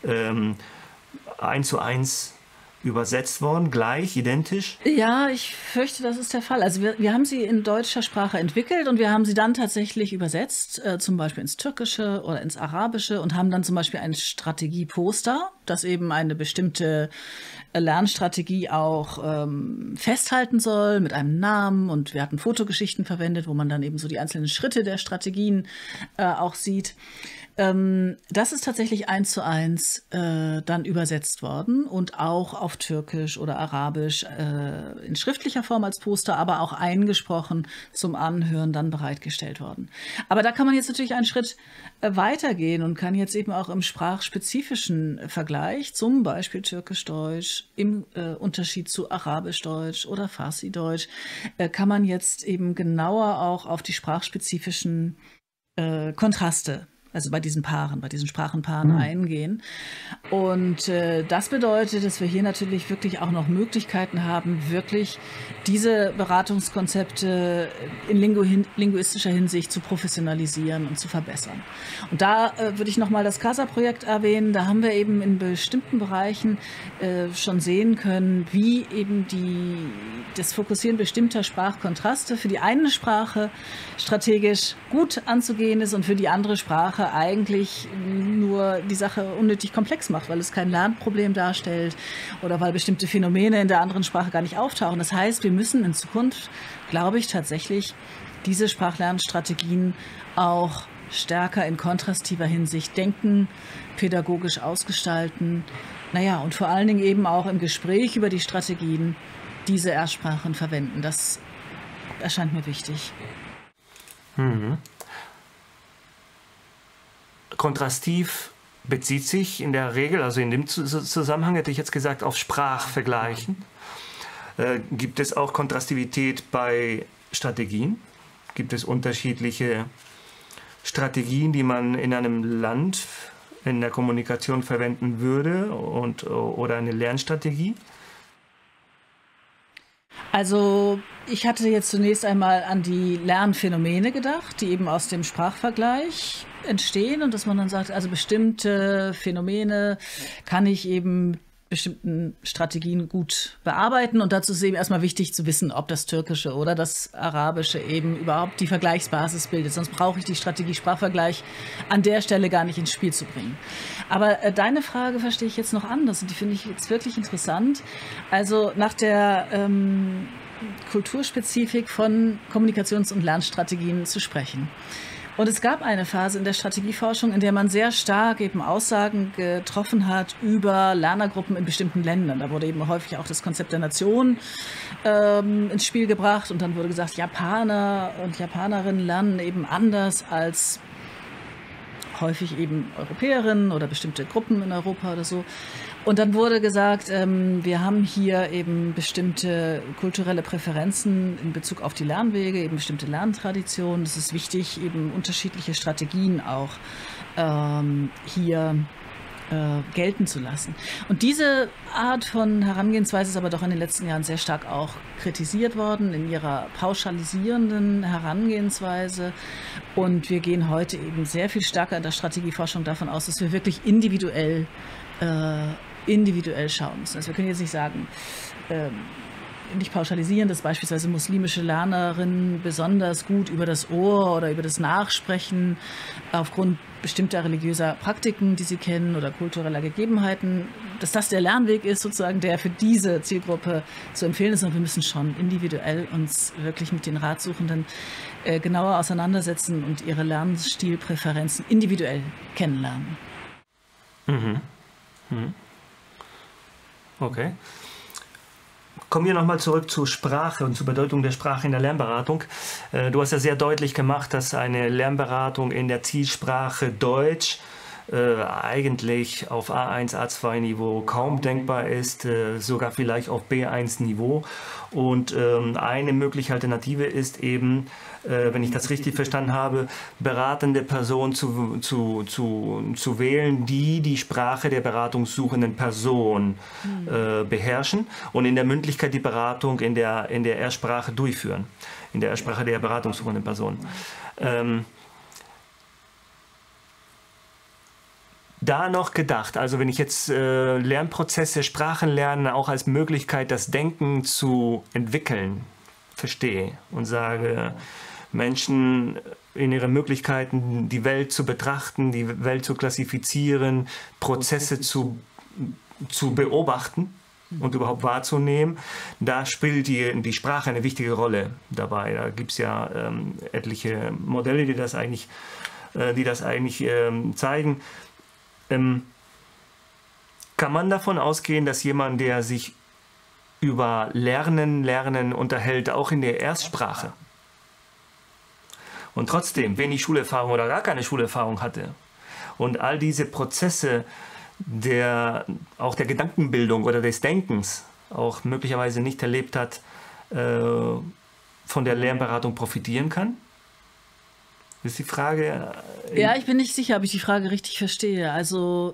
1:1 übersetzt worden, gleich, identisch? Ja, ich fürchte, das ist der Fall. Also wir haben sie in deutscher Sprache entwickelt und wir haben sie dann tatsächlich übersetzt, zum Beispiel ins Türkische oder ins Arabische und haben dann zum Beispiel ein Strategieposter, das eben eine bestimmte Lernstrategie auch festhalten soll mit einem Namen, und wir hatten Fotogeschichten verwendet, wo man dann eben so die einzelnen Schritte der Strategien auch sieht. Das ist tatsächlich 1:1 dann übersetzt worden und auch auf Türkisch oder Arabisch in schriftlicher Form als Poster, aber auch eingesprochen zum Anhören dann bereitgestellt worden. Aber da kann man jetzt natürlich einen Schritt weitergehen und kann jetzt eben auch im sprachspezifischen Vergleich, zum Beispiel Türkisch-Deutsch, im Unterschied zu Arabisch-Deutsch oder Farsi-Deutsch, kann man jetzt eben genauer auch auf die sprachspezifischen Kontraste, also bei diesen Paaren, bei diesen Sprachenpaaren eingehen. Und das bedeutet, dass wir hier natürlich wirklich auch noch Möglichkeiten haben, wirklich diese Beratungskonzepte in linguistischer Hinsicht zu professionalisieren und zu verbessern. Und da würde ich nochmal das CASA-Projekt erwähnen. Da haben wir eben in bestimmten Bereichen schon sehen können, wie eben das Fokussieren bestimmter Sprachkontraste für die eine Sprache strategisch gut anzugehen ist und für die andere Sprache eigentlich nur die Sache unnötig komplex macht, weil es kein Lernproblem darstellt oder weil bestimmte Phänomene in der anderen Sprache gar nicht auftauchen. Das heißt, wir müssen in Zukunft, glaube ich, tatsächlich diese Sprachlernstrategien auch stärker in kontrastiver Hinsicht denken, pädagogisch ausgestalten, und vor allen Dingen eben auch im Gespräch über die Strategien diese Erstsprachen verwenden. Das erscheint mir wichtig. Mhm. Kontrastiv bezieht sich in der Regel, also in dem Zusammenhang hätte ich jetzt gesagt, auf Sprachvergleichen. Gibt es auch Kontrastivität bei Strategien? Gibt es unterschiedliche Strategien, die man in einem Land in der Kommunikation verwenden würde oder eine Lernstrategie? Also ich hatte jetzt zunächst einmal an die Lernphänomene gedacht, die eben aus dem Sprachvergleich entstehen und dass man dann sagt, also bestimmte Phänomene kann ich eben bestimmten Strategien gut bearbeiten, und dazu ist eben erstmal wichtig zu wissen, ob das Türkische oder das Arabische eben überhaupt die Vergleichsbasis bildet. Sonst brauche ich die Strategie Sprachvergleich an der Stelle gar nicht ins Spiel zu bringen. Aber deine Frage verstehe ich jetzt noch anders und die finde ich jetzt wirklich interessant. Also nach der Kulturspezifik von Kommunikations- und Lernstrategien zu sprechen. Und es gab eine Phase in der Strategieforschung, in der man sehr stark eben Aussagen getroffen hat über Lernergruppen in bestimmten Ländern. Da wurde eben häufig auch das Konzept der Nation ins Spiel gebracht und dann wurde gesagt, Japaner und Japanerinnen lernen eben anders als häufig eben Europäerinnen oder bestimmte Gruppen in Europa oder so. Und dann wurde gesagt, wir haben hier eben bestimmte kulturelle Präferenzen in Bezug auf die Lernwege, eben bestimmte Lerntraditionen. Es ist wichtig, eben unterschiedliche Strategien auch hier gelten zu lassen. Und diese Art von Herangehensweise ist aber doch in den letzten Jahren sehr stark auch kritisiert worden in ihrer pauschalisierenden Herangehensweise. Und wir gehen heute eben sehr viel stärker in der Strategieforschung davon aus, dass wir wirklich individuell schauen müssen. Also wir können jetzt nicht sagen, nicht pauschalisieren, dass beispielsweise muslimische Lernerinnen besonders gut über das Ohr oder über das Nachsprechen aufgrund bestimmter religiöser Praktiken, die sie kennen, oder kultureller Gegebenheiten, dass das der Lernweg ist, sozusagen, der für diese Zielgruppe zu empfehlen ist. Und wir müssen schon individuell uns wirklich mit den Ratsuchenden genauer auseinandersetzen und ihre Lernstilpräferenzen individuell kennenlernen. Mhm. Okay. Kommen wir nochmal zurück zur Sprache und zur Bedeutung der Sprache in der Lernberatung. Du hast ja sehr deutlich gemacht, dass eine Lernberatung in der Zielsprache Deutsch eigentlich auf A1, A2-Niveau kaum denkbar ist, sogar vielleicht auf B1-Niveau. Und eine mögliche Alternative ist eben, wenn ich das richtig verstanden habe, beratende Person zu wählen, die die Sprache der beratungssuchenden Person beherrschen und in der Mündlichkeit die Beratung in der Erstsprache durchführen, in der Erstsprache der beratungssuchenden Person. Da noch gedacht, also wenn ich jetzt Lernprozesse, Sprachenlernen auch als Möglichkeit, das Denken zu entwickeln, verstehe und sage, Menschen in ihren Möglichkeiten, die Welt zu betrachten, die Welt zu klassifizieren, Prozesse zu beobachten und überhaupt wahrzunehmen, da spielt die Sprache eine wichtige Rolle dabei. Da gibt es ja etliche Modelle, die das eigentlich zeigen. Kann man davon ausgehen, dass jemand, der sich über Lernen unterhält, auch in der Erstsprache und trotzdem wenig Schulerfahrung oder gar keine Schulerfahrung hatte und all diese Prozesse auch der Gedankenbildung oder des Denkens auch möglicherweise nicht erlebt hat, von der Lernberatung profitieren kann? Das ist die Frage. Ja, ich bin nicht sicher, ob ich die Frage richtig verstehe. Also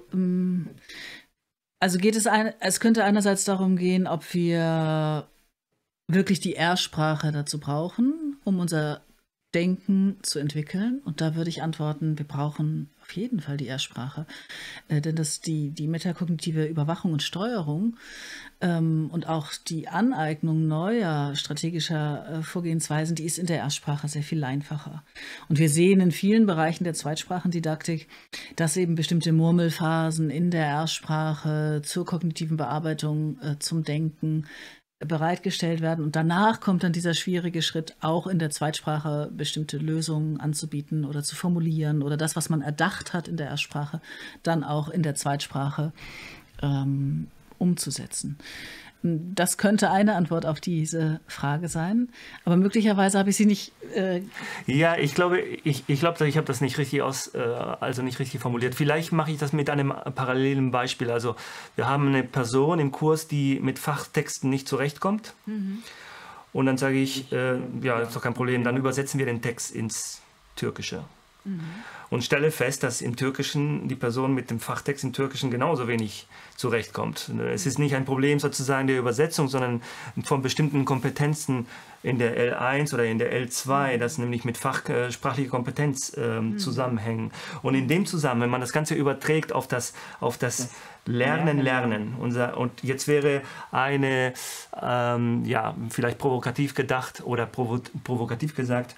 es könnte einerseits darum gehen, ob wir wirklich die Erstsprache dazu brauchen, um unser Denken zu entwickeln. Und da würde ich antworten, wir brauchen auf jeden Fall die Erstsprache. Denn die metakognitive Überwachung und Steuerung und auch die Aneignung neuer strategischer Vorgehensweisen, die ist in der Erstsprache sehr viel einfacher. Und wir sehen in vielen Bereichen der Zweitsprachendidaktik, dass eben bestimmte Murmelphasen in der Erstsprache zur kognitiven Bearbeitung, zum Denken bereitgestellt werden. Und danach kommt dann dieser schwierige Schritt, auch in der Zweitsprache bestimmte Lösungen anzubieten oder zu formulieren oder das, was man erdacht hat in der Erstsprache, dann auch in der Zweitsprache umzusetzen. Das könnte eine Antwort auf diese Frage sein, aber möglicherweise habe ich sie nicht. Ja, ich glaube, ich habe das nicht richtig nicht richtig formuliert. Vielleicht mache ich das mit einem parallelen Beispiel. Also wir haben eine Person im Kurs, die mit Fachtexten nicht zurechtkommt. Und dann sage ich, ja, ist doch kein Problem, dann übersetzen wir den Text ins Türkische. Und stelle fest, dass im Türkischen die Person mit dem Fachtext im Türkischen genauso wenig zurechtkommt. Es ist nicht ein Problem sozusagen der Übersetzung, sondern von bestimmten Kompetenzen in der L1 oder in der L2, das nämlich mit fachsprachlicher Kompetenz zusammenhängen. Und in dem Zusammenhang, wenn man das Ganze überträgt auf das Lernen. Und jetzt wäre eine, vielleicht provokativ gedacht oder provokativ gesagt,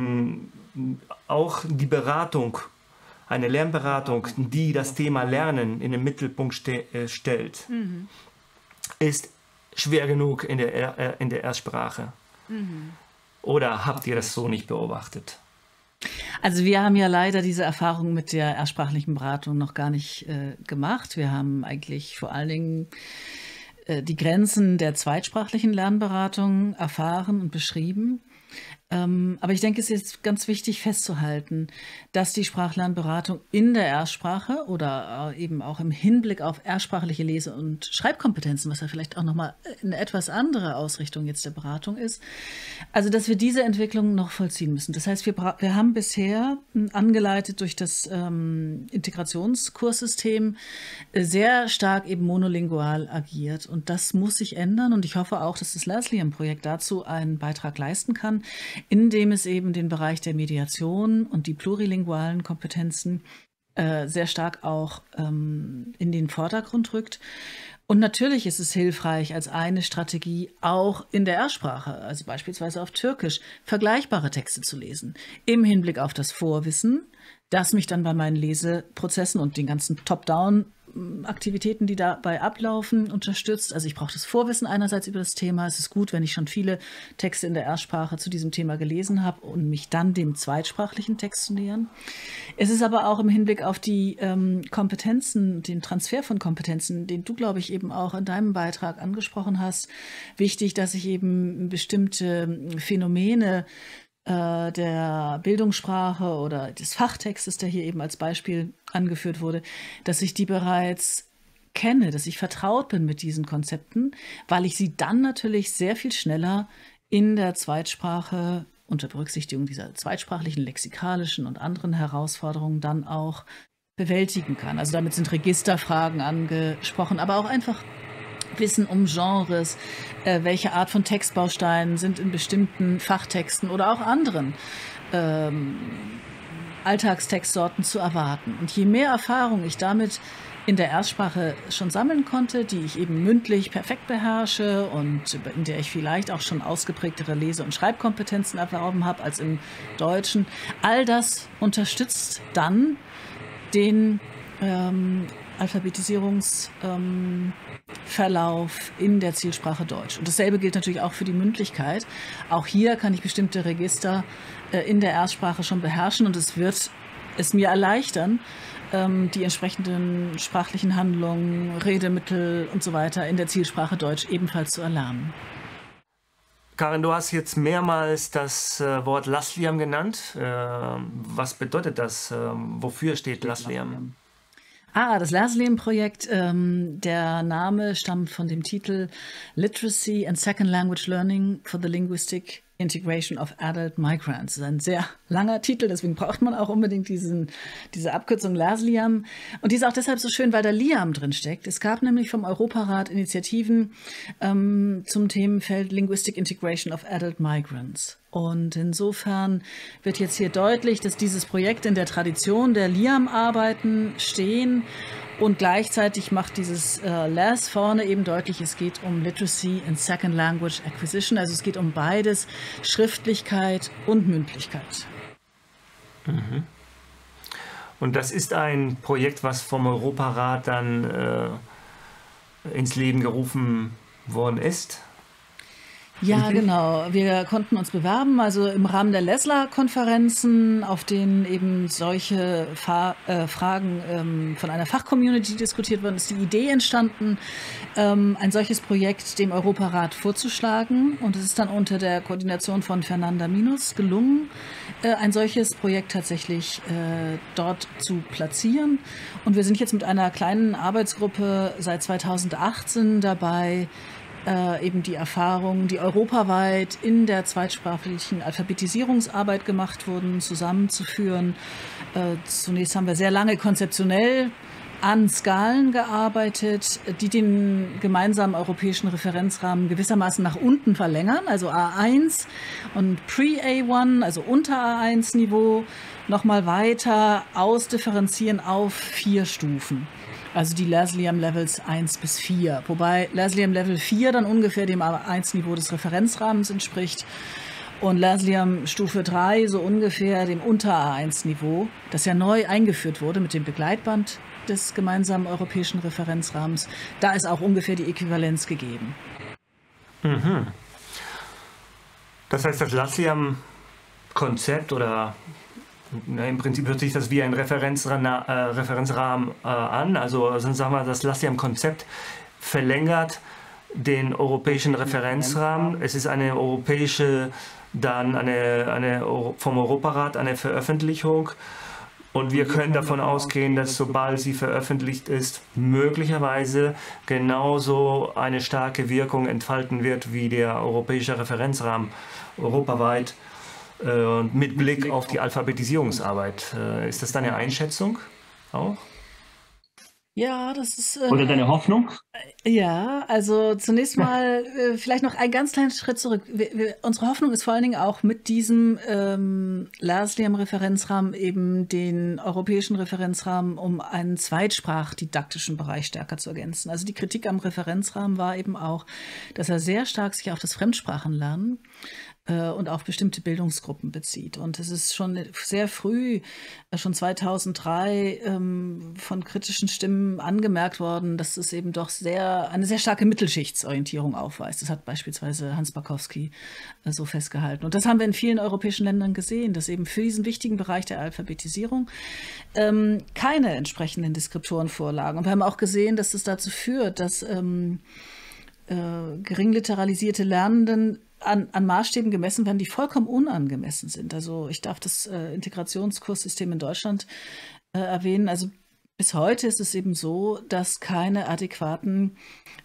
auch die Beratung, eine Lernberatung, die das Thema Lernen in den Mittelpunkt stellt, ist schwer genug in der Erstsprache. Oder habt ihr das so nicht beobachtet? Also wir haben ja leider diese Erfahrung mit der erstsprachlichen Beratung noch gar nicht gemacht. Wir haben eigentlich vor allen Dingen die Grenzen der zweitsprachlichen Lernberatung erfahren und beschrieben. Aber ich denke, es ist ganz wichtig festzuhalten, dass die Sprachlernberatung in der Erstsprache oder eben auch im Hinblick auf erstsprachliche Lese- und Schreibkompetenzen, was ja vielleicht auch nochmal eine etwas andere Ausrichtung jetzt der Beratung ist, also dass wir diese Entwicklung noch vollziehen müssen. Das heißt, wir haben bisher angeleitet durch das Integrationskurssystem sehr stark eben monolingual agiert. Und das muss sich ändern. Und ich hoffe auch, dass das LersLiam-Projekt dazu einen Beitrag leisten kann, indem es eben den Bereich der Mediation und die plurilingualen Kompetenzen sehr stark auch in den Vordergrund rückt. Und natürlich ist es hilfreich als eine Strategie auch in der Erstsprache, also beispielsweise auf Türkisch, vergleichbare Texte zu lesen, im Hinblick auf das Vorwissen, das mich dann bei meinen Leseprozessen und den ganzen Top-Down-Aktivitäten, die dabei ablaufen, unterstützt. Also ich brauche das Vorwissen einerseits über das Thema. Es ist gut, wenn ich schon viele Texte in der Erstsprache zu diesem Thema gelesen habe und mich dann dem zweitsprachlichen Text zu nähern. Es ist aber auch im Hinblick auf die Kompetenzen, den Transfer von Kompetenzen, den du, glaube ich, eben auch in deinem Beitrag angesprochen hast, wichtig, dass ich eben bestimmte Phänomene der Bildungssprache oder des Fachtextes, der hier eben als Beispiel angeführt wurde, dass ich die bereits kenne, dass ich vertraut bin mit diesen Konzepten, weil ich sie dann natürlich sehr viel schneller in der Zweitsprache unter Berücksichtigung dieser zweitsprachlichen, lexikalischen und anderen Herausforderungen dann auch bewältigen kann. Also damit sind Registerfragen angesprochen, aber auch einfach Wissen um Genres, welche Art von Textbausteinen sind in bestimmten Fachtexten oder auch anderen Alltagstextsorten zu erwarten. Und je mehr Erfahrung ich damit in der Erstsprache schon sammeln konnte, die ich eben mündlich perfekt beherrsche und in der ich vielleicht auch schon ausgeprägtere Lese- und Schreibkompetenzen erworben habe als im Deutschen, all das unterstützt dann den Alphabetisierungsverlauf in der Zielsprache Deutsch. Und dasselbe gilt natürlich auch für die Mündlichkeit. Auch hier kann ich bestimmte Register in der Erstsprache schon beherrschen und es wird es mir erleichtern, die entsprechenden sprachlichen Handlungen, Redemittel und so weiter in der Zielsprache Deutsch ebenfalls zu erlernen. Karin, du hast jetzt mehrmals das Wort LersLiam genannt. Was bedeutet das? Wofür steht LersLiam? Das LersLiam-Projekt, der Name stammt von dem Titel Literacy and Second Language Learning for the Linguistic Integration of Adult Migrants. Das ist ein sehr langer Titel, deswegen braucht man auch unbedingt diese Abkürzung LersLiam. Und die ist auch deshalb so schön, weil da Liam drin steckt. Es gab nämlich vom Europarat Initiativen zum Themenfeld Linguistic Integration of Adult Migrants. Und insofern wird jetzt hier deutlich, dass dieses Projekt in der Tradition der Liam-Arbeiten stehen und gleichzeitig macht dieses LES vorne eben deutlich, es geht um Literacy and Second Language Acquisition, also es geht um beides, Schriftlichkeit und Mündlichkeit. Mhm. Und das ist ein Projekt, was vom Europarat dann ins Leben gerufen worden ist? Ja, genau. Wir konnten uns bewerben, also im Rahmen der LESLA-Konferenzen, auf denen eben solche Fragen von einer Fachcommunity diskutiert wurden, ist die Idee entstanden, ein solches Projekt dem Europarat vorzuschlagen. Und es ist dann unter der Koordination von Fernanda Minus gelungen, ein solches Projekt tatsächlich dort zu platzieren. Und wir sind jetzt mit einer kleinen Arbeitsgruppe seit 2018 dabei, eben die Erfahrungen, die europaweit in der zweitsprachlichen Alphabetisierungsarbeit gemacht wurden, zusammenzuführen. Zunächst haben wir sehr lange konzeptionell an Skalen gearbeitet, die den gemeinsamen europäischen Referenzrahmen gewissermaßen nach unten verlängern, also A1 und Pre-A1, also unter A1-Niveau, nochmal weiter ausdifferenzieren auf 4 Stufen. Also die LersLiam Levels 1 bis 4, wobei LersLiam Level 4 dann ungefähr dem A1-Niveau des Referenzrahmens entspricht und LersLiam Stufe 3 so ungefähr dem unter A1-Niveau, das ja neu eingeführt wurde mit dem Begleitband des gemeinsamen europäischen Referenzrahmens. Da ist auch ungefähr die Äquivalenz gegeben. Mhm. Das heißt, das LersLiam-Konzept oder im Prinzip hört sich das wie ein Referenzrahmen an. Also sagen wir, das LersLiam-Konzept verlängert den europäischen Referenzrahmen. Es ist eine europäische, dann vom Europarat eine Veröffentlichung. Und wir können davon ausgehen, dass sobald sie veröffentlicht ist, möglicherweise genauso eine starke Wirkung entfalten wird wie der europäische Referenzrahmen europaweit mit Blick auf die Alphabetisierungsarbeit. Ist das deine Einschätzung auch? Ja, das ist. Oder deine Hoffnung? Ja, also zunächst mal vielleicht noch einen ganz kleinen Schritt zurück. Unsere Hoffnung ist vor allen Dingen auch mit diesem LASLIAM-Referenzrahmen eben den europäischen Referenzrahmen um einen zweitsprachdidaktischen Bereich stärker zu ergänzen. Also die Kritik am Referenzrahmen war eben auch, dass er sehr stark sich auf das Fremdsprachenlernen und auf bestimmte Bildungsgruppen bezieht. Und es ist schon sehr früh, schon 2003, von kritischen Stimmen angemerkt worden, dass es eben doch eine sehr starke Mittelschichtsorientierung aufweist. Das hat beispielsweise Hans Barkowski so festgehalten. Und das haben wir in vielen europäischen Ländern gesehen, dass eben für diesen wichtigen Bereich der Alphabetisierung keine entsprechenden Deskriptoren vorlagen. Und wir haben auch gesehen, dass das dazu führt, dass gering literalisierte Lernenden an Maßstäben gemessen werden, die vollkommen unangemessen sind. Also ich darf das Integrationskurssystem in Deutschland erwähnen. Also bis heute ist es eben so, dass keine adäquaten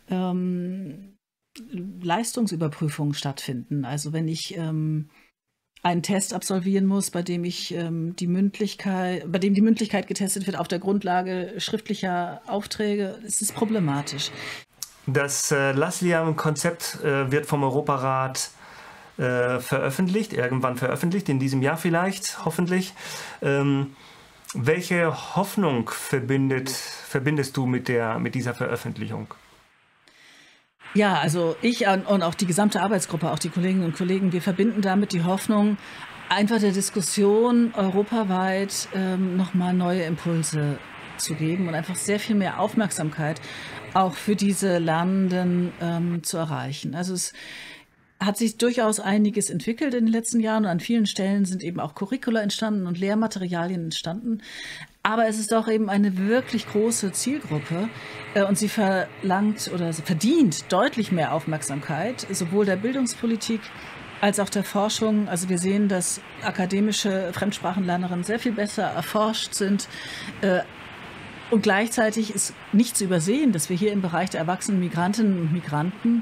Leistungsüberprüfungen stattfinden. Also wenn ich einen Test absolvieren muss, bei dem die Mündlichkeit getestet wird auf der Grundlage schriftlicher Aufträge, ist es problematisch. Das LASLIAM-Konzept wird vom Europarat irgendwann veröffentlicht, in diesem Jahr vielleicht, hoffentlich. Welche Hoffnung verbindest du mit dieser Veröffentlichung? Ja, also ich und auch die gesamte Arbeitsgruppe, auch die Kolleginnen und Kollegen, wir verbinden damit die Hoffnung, einfach der Diskussion europaweit nochmal neue Impulse zu geben und einfach sehr viel mehr Aufmerksamkeit auch für diese Lernenden zu erreichen. Also es hat sich durchaus einiges entwickelt in den letzten Jahren und an vielen Stellen sind eben auch Curricula entstanden und Lehrmaterialien entstanden. Aber es ist doch eben eine wirklich große Zielgruppe und sie verlangt oder sie verdient deutlich mehr Aufmerksamkeit, sowohl der Bildungspolitik als auch der Forschung. Also wir sehen, dass akademische Fremdsprachenlernerinnen sehr viel besser erforscht sind. Und gleichzeitig ist nicht zu übersehen, dass wir hier im Bereich der erwachsenen Migrantinnen und Migranten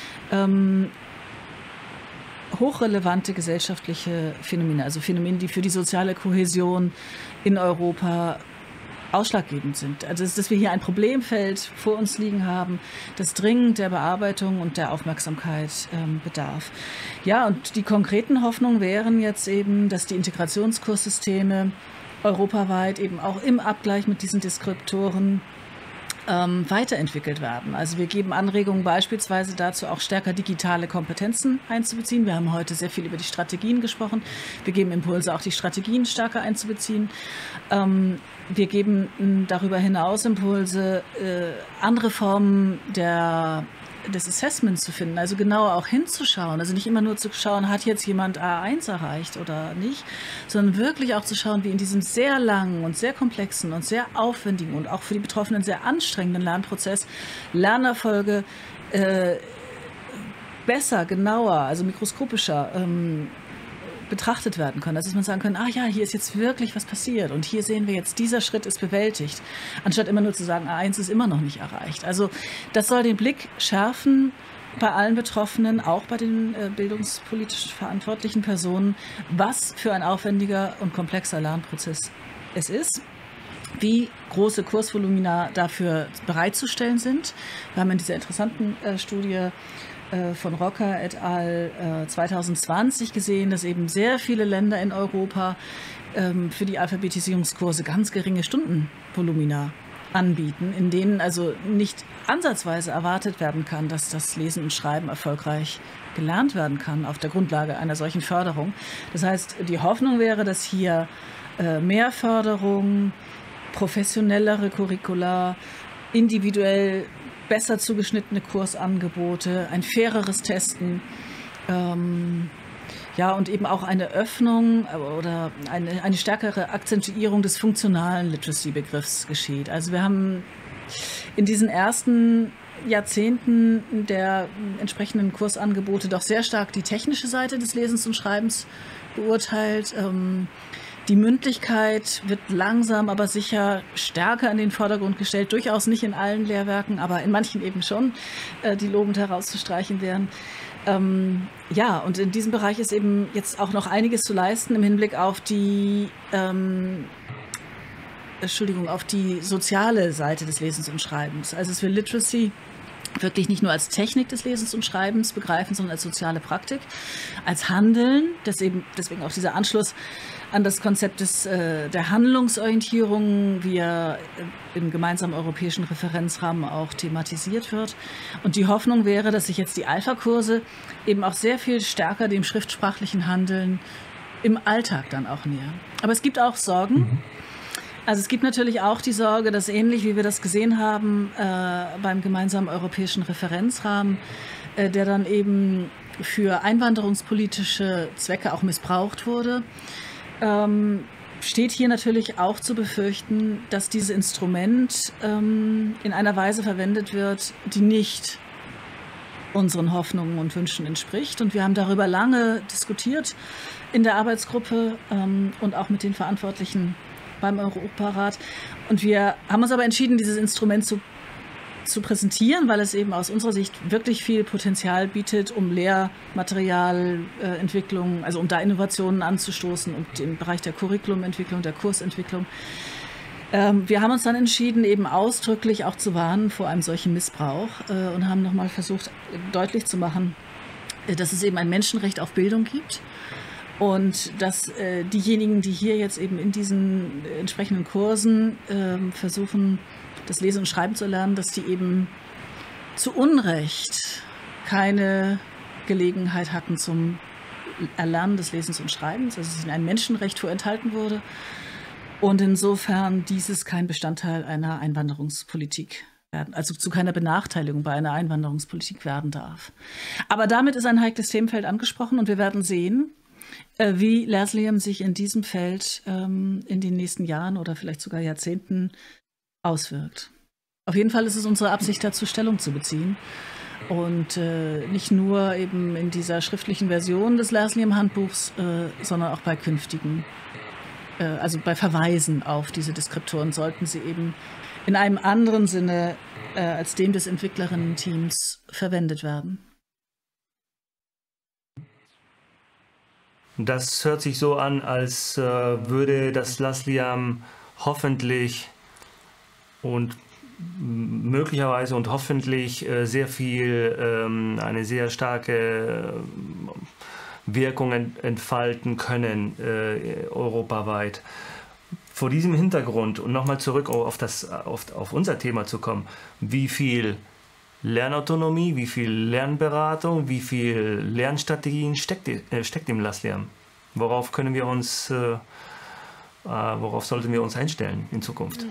hochrelevante gesellschaftliche Phänomene, also Phänomene, die für die soziale Kohäsion in Europa ausschlaggebend sind. Also dass wir hier ein Problemfeld vor uns liegen haben, das dringend der Bearbeitung und der Aufmerksamkeit bedarf. Ja, und die konkreten Hoffnungen wären jetzt eben, dass die Integrationskurssysteme europaweit eben auch im Abgleich mit diesen Deskriptoren weiterentwickelt werden. Also wir geben Anregungen beispielsweise dazu, auch stärker digitale Kompetenzen einzubeziehen. Wir haben heute sehr viel über die Strategien gesprochen. Wir geben Impulse, auch die Strategien stärker einzubeziehen. Wir geben darüber hinaus Impulse, andere Formen des Assessments zu finden, also genauer auch hinzuschauen, also nicht immer nur zu schauen, hat jetzt jemand A1 erreicht oder nicht, sondern wirklich auch zu schauen, wie in diesem sehr langen und sehr komplexen und sehr aufwendigen und auch für die Betroffenen sehr anstrengenden Lernprozess Lernerfolge besser, genauer, also mikroskopischer betrachtet werden können. Also dass man sagen kann, ah ja, hier ist jetzt wirklich was passiert und hier sehen wir jetzt, dieser Schritt ist bewältigt, anstatt immer nur zu sagen, A1 ist immer noch nicht erreicht. Also das soll den Blick schärfen bei allen Betroffenen, auch bei den bildungspolitisch verantwortlichen Personen, was für ein aufwendiger und komplexer Lernprozess es ist, wie große Kursvolumina dafür bereitzustellen sind. Wir haben in dieser interessanten Studie von Rocker et al. 2020 gesehen, dass eben sehr viele Länder in Europa für die Alphabetisierungskurse ganz geringe Stundenvolumina anbieten, in denen also nicht ansatzweise erwartet werden kann, dass das Lesen und Schreiben erfolgreich gelernt werden kann auf der Grundlage einer solchen Förderung. Das heißt, die Hoffnung wäre, dass hier mehr Förderung, professionellere Curricula, individuell besser zugeschnittene Kursangebote, ein faireres Testen, ja, und eben auch eine Öffnung oder eine stärkere Akzentuierung des funktionalen Literacy-Begriffs geschieht. Also wir haben in diesen ersten Jahrzehnten der entsprechenden Kursangebote doch sehr stark die technische Seite des Lesens und Schreibens beurteilt. Die Mündlichkeit wird langsam, aber sicher stärker in den Vordergrund gestellt. Durchaus nicht in allen Lehrwerken, aber in manchen eben schon, die lobend herauszustreichen wären. Ja, und in diesem Bereich ist eben jetzt auch noch einiges zu leisten im Hinblick auf die auf die soziale Seite des Lesens und Schreibens. Also es will Literacy wirklich nicht nur als Technik des Lesens und Schreibens begreifen, sondern als soziale Praktik, als Handeln. Deswegen auch dieser Anschluss an das Konzept der Handlungsorientierung, wie er im gemeinsamen europäischen Referenzrahmen auch thematisiert wird. Und die Hoffnung wäre, dass sich jetzt die Alpha-Kurse eben auch sehr viel stärker dem schriftsprachlichen Handeln im Alltag dann auch nähern. Aber es gibt auch Sorgen. Also es gibt natürlich auch die Sorge, dass ähnlich wie wir das gesehen haben beim gemeinsamen europäischen Referenzrahmen, der dann eben für einwanderungspolitische Zwecke auch missbraucht wurde, steht hier natürlich auch zu befürchten, dass dieses Instrument in einer Weise verwendet wird, die nicht unseren Hoffnungen und Wünschen entspricht. Und wir haben darüber lange diskutiert in der Arbeitsgruppe und auch mit den Verantwortlichen beim Europarat. Und wir haben uns aber entschieden, dieses Instrument zu präsentieren, weil es eben aus unserer Sicht wirklich viel Potenzial bietet, um Lehrmaterialentwicklung, also um da Innovationen anzustoßen und im Bereich der Curriculumentwicklung, der Kursentwicklung. Wir haben uns dann entschieden, eben ausdrücklich auch zu warnen vor einem solchen Missbrauch und haben nochmal versucht, deutlich zu machen, dass es eben ein Menschenrecht auf Bildung gibt. Und dass diejenigen, die hier jetzt eben in diesen entsprechenden Kursen versuchen, das Lesen und Schreiben zu lernen, dass die eben zu Unrecht keine Gelegenheit hatten zum Erlernen des Lesens und Schreibens, dass es ihnen ein Menschenrecht vorenthalten wurde und insofern dieses kein Bestandteil einer Einwanderungspolitik werden, also zu keiner Benachteiligung bei einer Einwanderungspolitik werden darf. Aber damit ist ein heikles Themenfeld angesprochen und wir werden sehen, wie Lesliam sich in diesem Feld in den nächsten Jahren oder vielleicht sogar Jahrzehnten auswirkt. Auf jeden Fall ist es unsere Absicht, dazu Stellung zu beziehen und nicht nur eben in dieser schriftlichen Version des Lesliam-Handbuchs, sondern auch bei künftigen, also bei Verweisen auf diese Deskriptoren sollten sie eben in einem anderen Sinne als dem des Entwicklerinnen-Teams verwendet werden. Das hört sich so an, als würde das Lesliam hoffentlich und möglicherweise und hoffentlich sehr viel, eine sehr starke Wirkung entfalten können, europaweit. Vor diesem Hintergrund und nochmal zurück auf unser Thema zu kommen, wie viel Lernautonomie, wie viel Lernberatung, wie viel Lernstrategien steckt im Lesliam? Worauf können wir uns, worauf sollten wir uns einstellen in Zukunft?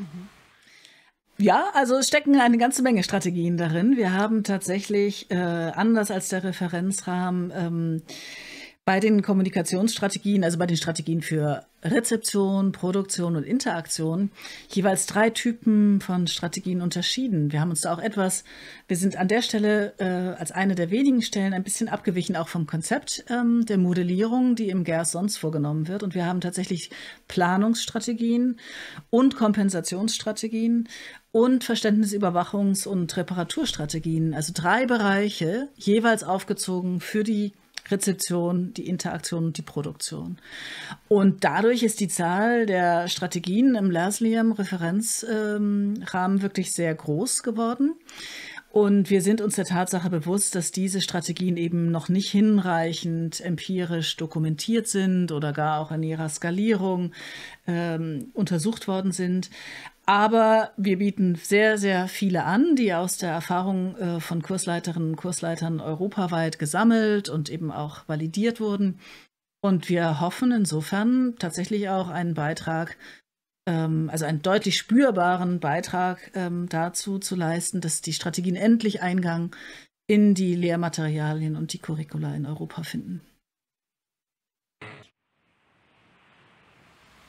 Ja, also es stecken eine ganze Menge Strategien darin. Wir haben tatsächlich, anders als der Referenzrahmen, bei den Kommunikationsstrategien, also bei den Strategien für Rezeption, Produktion und Interaktion, jeweils 3 Typen von Strategien unterschieden. Wir haben uns da auch wir sind an der Stelle als eine der wenigen Stellen ein bisschen abgewichen, auch vom Konzept der Modellierung, die im GERS sonst vorgenommen wird. Und wir haben tatsächlich Planungsstrategien und Kompensationsstrategien und Verständnisüberwachungs- und Reparaturstrategien. Also 3 Bereiche, jeweils aufgezogen für die Rezeption, die Interaktion und die Produktion. Und dadurch ist die Zahl der Strategien im Lesliam-Referenzrahmen wirklich sehr groß geworden. Und wir sind uns der Tatsache bewusst, dass diese Strategien eben noch nicht hinreichend empirisch dokumentiert sind oder gar auch in ihrer Skalierung untersucht worden sind. Aber wir bieten sehr, sehr viele an, die aus der Erfahrung von Kursleiterinnen und Kursleitern europaweit gesammelt und eben auch validiert wurden. Und wir hoffen insofern tatsächlich auch einen Beitrag, also einen deutlich spürbaren Beitrag dazu zu leisten, dass die Strategien endlich Eingang in die Lehrmaterialien und die Curricula in Europa finden.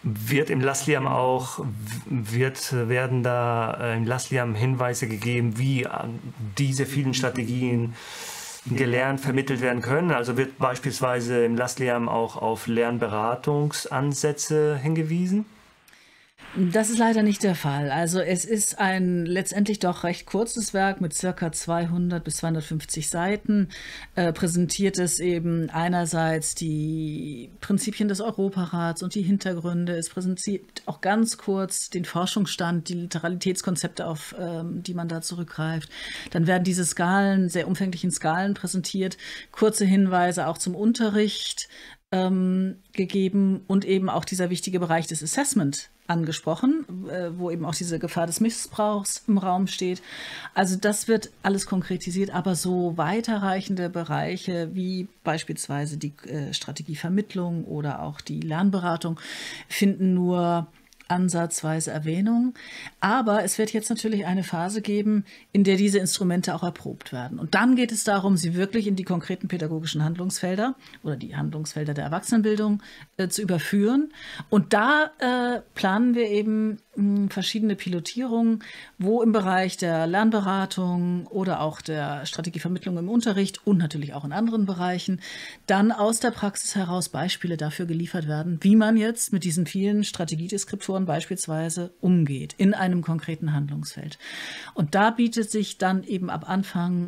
Werden da im LASLIAM Hinweise gegeben, wie diese vielen Strategien gelernt, vermittelt werden können? Also wird beispielsweise im LASLIAM auch auf Lernberatungsansätze hingewiesen? Das ist leider nicht der Fall. Also es ist ein letztendlich doch recht kurzes Werk mit circa 200 bis 250 Seiten. Präsentiert es eben einerseits die Prinzipien des Europarats und die Hintergründe. Es präsentiert auch ganz kurz den Forschungsstand, die Literalitätskonzepte, auf die man da zurückgreift. Dann werden diese Skalen, sehr umfänglichen Skalen präsentiert, kurze Hinweise auch zum Unterricht gegeben und eben auch dieser wichtige Bereich des Assessment angesprochen, wo eben auch diese Gefahr des Missbrauchs im Raum steht. Also das wird alles konkretisiert, aber so weiterreichende Bereiche wie beispielsweise die Strategievermittlung oder auch die Lernberatung finden nur ansatzweise Erwähnung. Aber es wird jetzt natürlich eine Phase geben, in der diese Instrumente auch erprobt werden. Und dann geht es darum, sie wirklich in die konkreten pädagogischen Handlungsfelder oder die Handlungsfelder der Erwachsenenbildung zu überführen. Und da planen wir eben verschiedene Pilotierungen, wo im Bereich der Lernberatung oder auch der Strategievermittlung im Unterricht und natürlich auch in anderen Bereichen dann aus der Praxis heraus Beispiele dafür geliefert werden, wie man jetzt mit diesen vielen Strategiedeskriptoren beispielsweise umgeht in einem konkreten Handlungsfeld. Und da bietet sich dann eben ab Anfang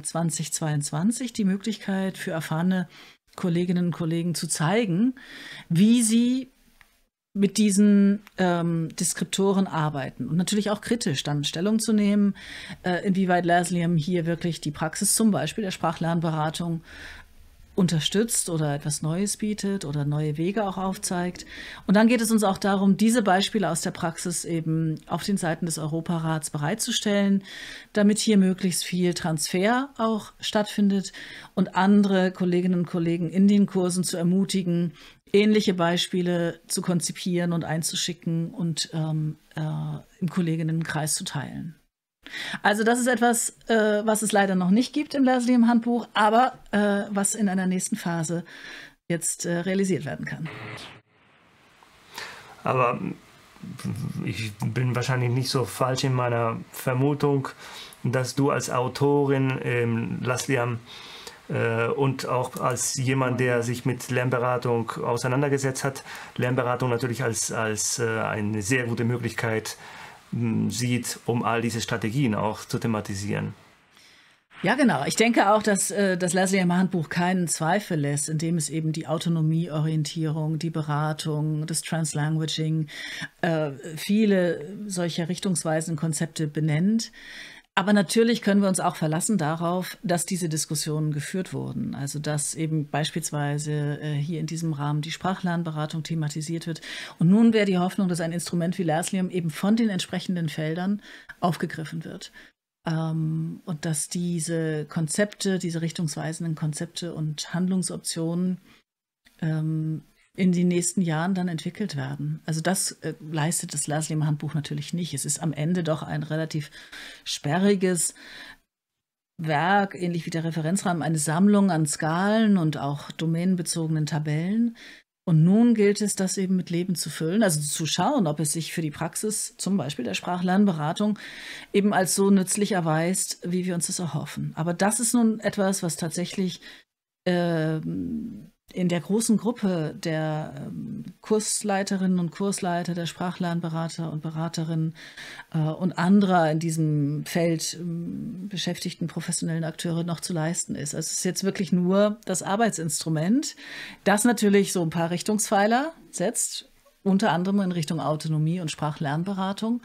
2022 die Möglichkeit für erfahrene Kolleginnen und Kollegen zu zeigen, wie sie mit diesen Deskriptoren arbeiten und natürlich auch kritisch dann Stellung zu nehmen, inwieweit LASLIAM hier wirklich die Praxis zum Beispiel der Sprachlernberatung unterstützt oder etwas Neues bietet oder neue Wege auch aufzeigt. Und dann geht es uns auch darum, diese Beispiele aus der Praxis eben auf den Seiten des Europarats bereitzustellen, damit hier möglichst viel Transfer auch stattfindet und andere Kolleginnen und Kollegen in den Kursen zu ermutigen, ähnliche Beispiele zu konzipieren und einzuschicken und im Kolleginnenkreis zu teilen. Also das ist etwas, was es leider noch nicht gibt im LASLIAM-Handbuch, aber was in einer nächsten Phase jetzt realisiert werden kann. Aber ich bin wahrscheinlich nicht so falsch in meiner Vermutung, dass du als Autorin im LASLIAM und auch als jemand, der sich mit Lernberatung auseinandergesetzt hat, Lernberatung natürlich als eine sehr gute Möglichkeit sieht, um all diese Strategien auch zu thematisieren. Ja, genau. Ich denke auch, dass das LASLIAM-Handbuch keinen Zweifel lässt, indem es eben die Autonomieorientierung, die Beratung, das Translanguaging, viele solcher richtungsweisenden Konzepte benennt. Aber natürlich können wir uns auch verlassen darauf, dass diese Diskussionen geführt wurden. Also dass eben beispielsweise hier in diesem Rahmen die Sprachlernberatung thematisiert wird. Und nun wäre die Hoffnung, dass ein Instrument wie LASLIAM eben von den entsprechenden Feldern aufgegriffen wird. Und dass diese Konzepte, diese richtungsweisenden Konzepte und Handlungsoptionen in den nächsten Jahren dann entwickelt werden. Also das leistet das LASLIAM-Handbuch natürlich nicht. Es ist am Ende doch ein relativ sperriges Werk, ähnlich wie der Referenzrahmen, eine Sammlung an Skalen und auch domänenbezogenen Tabellen. Und nun gilt es, das eben mit Leben zu füllen, also zu schauen, ob es sich für die Praxis, zum Beispiel der Sprachlernberatung, eben als so nützlich erweist, wie wir uns das erhoffen. Aber das ist nun etwas, was tatsächlich in der großen Gruppe der Kursleiterinnen und Kursleiter, der Sprachlernberater und Beraterinnen und anderer in diesem Feld beschäftigten professionellen Akteure noch zu leisten ist. Also es ist jetzt wirklich nur das Arbeitsinstrument, das natürlich so ein paar Richtungspfeiler setzt, unter anderem in Richtung Autonomie und Sprachlernberatung.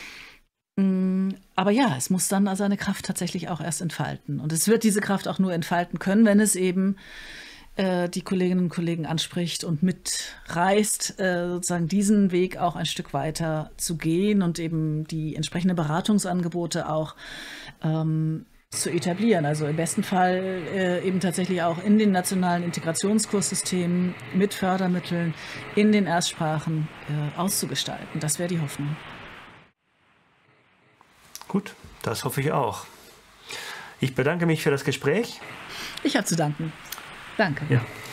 Aber ja, es muss dann seine Kraft tatsächlich auch erst entfalten. Und es wird diese Kraft auch nur entfalten können, wenn es eben die Kolleginnen und Kollegen anspricht und mitreißt, sozusagen diesen Weg auch ein Stück weiter zu gehen und eben die entsprechenden Beratungsangebote auch zu etablieren. Also im besten Fall eben tatsächlich auch in den nationalen Integrationskurssystemen mit Fördermitteln in den Erstsprachen auszugestalten. Das wäre die Hoffnung. Gut, das hoffe ich auch. Ich bedanke mich für das Gespräch. Ich habe zu danken. Danke. Ja.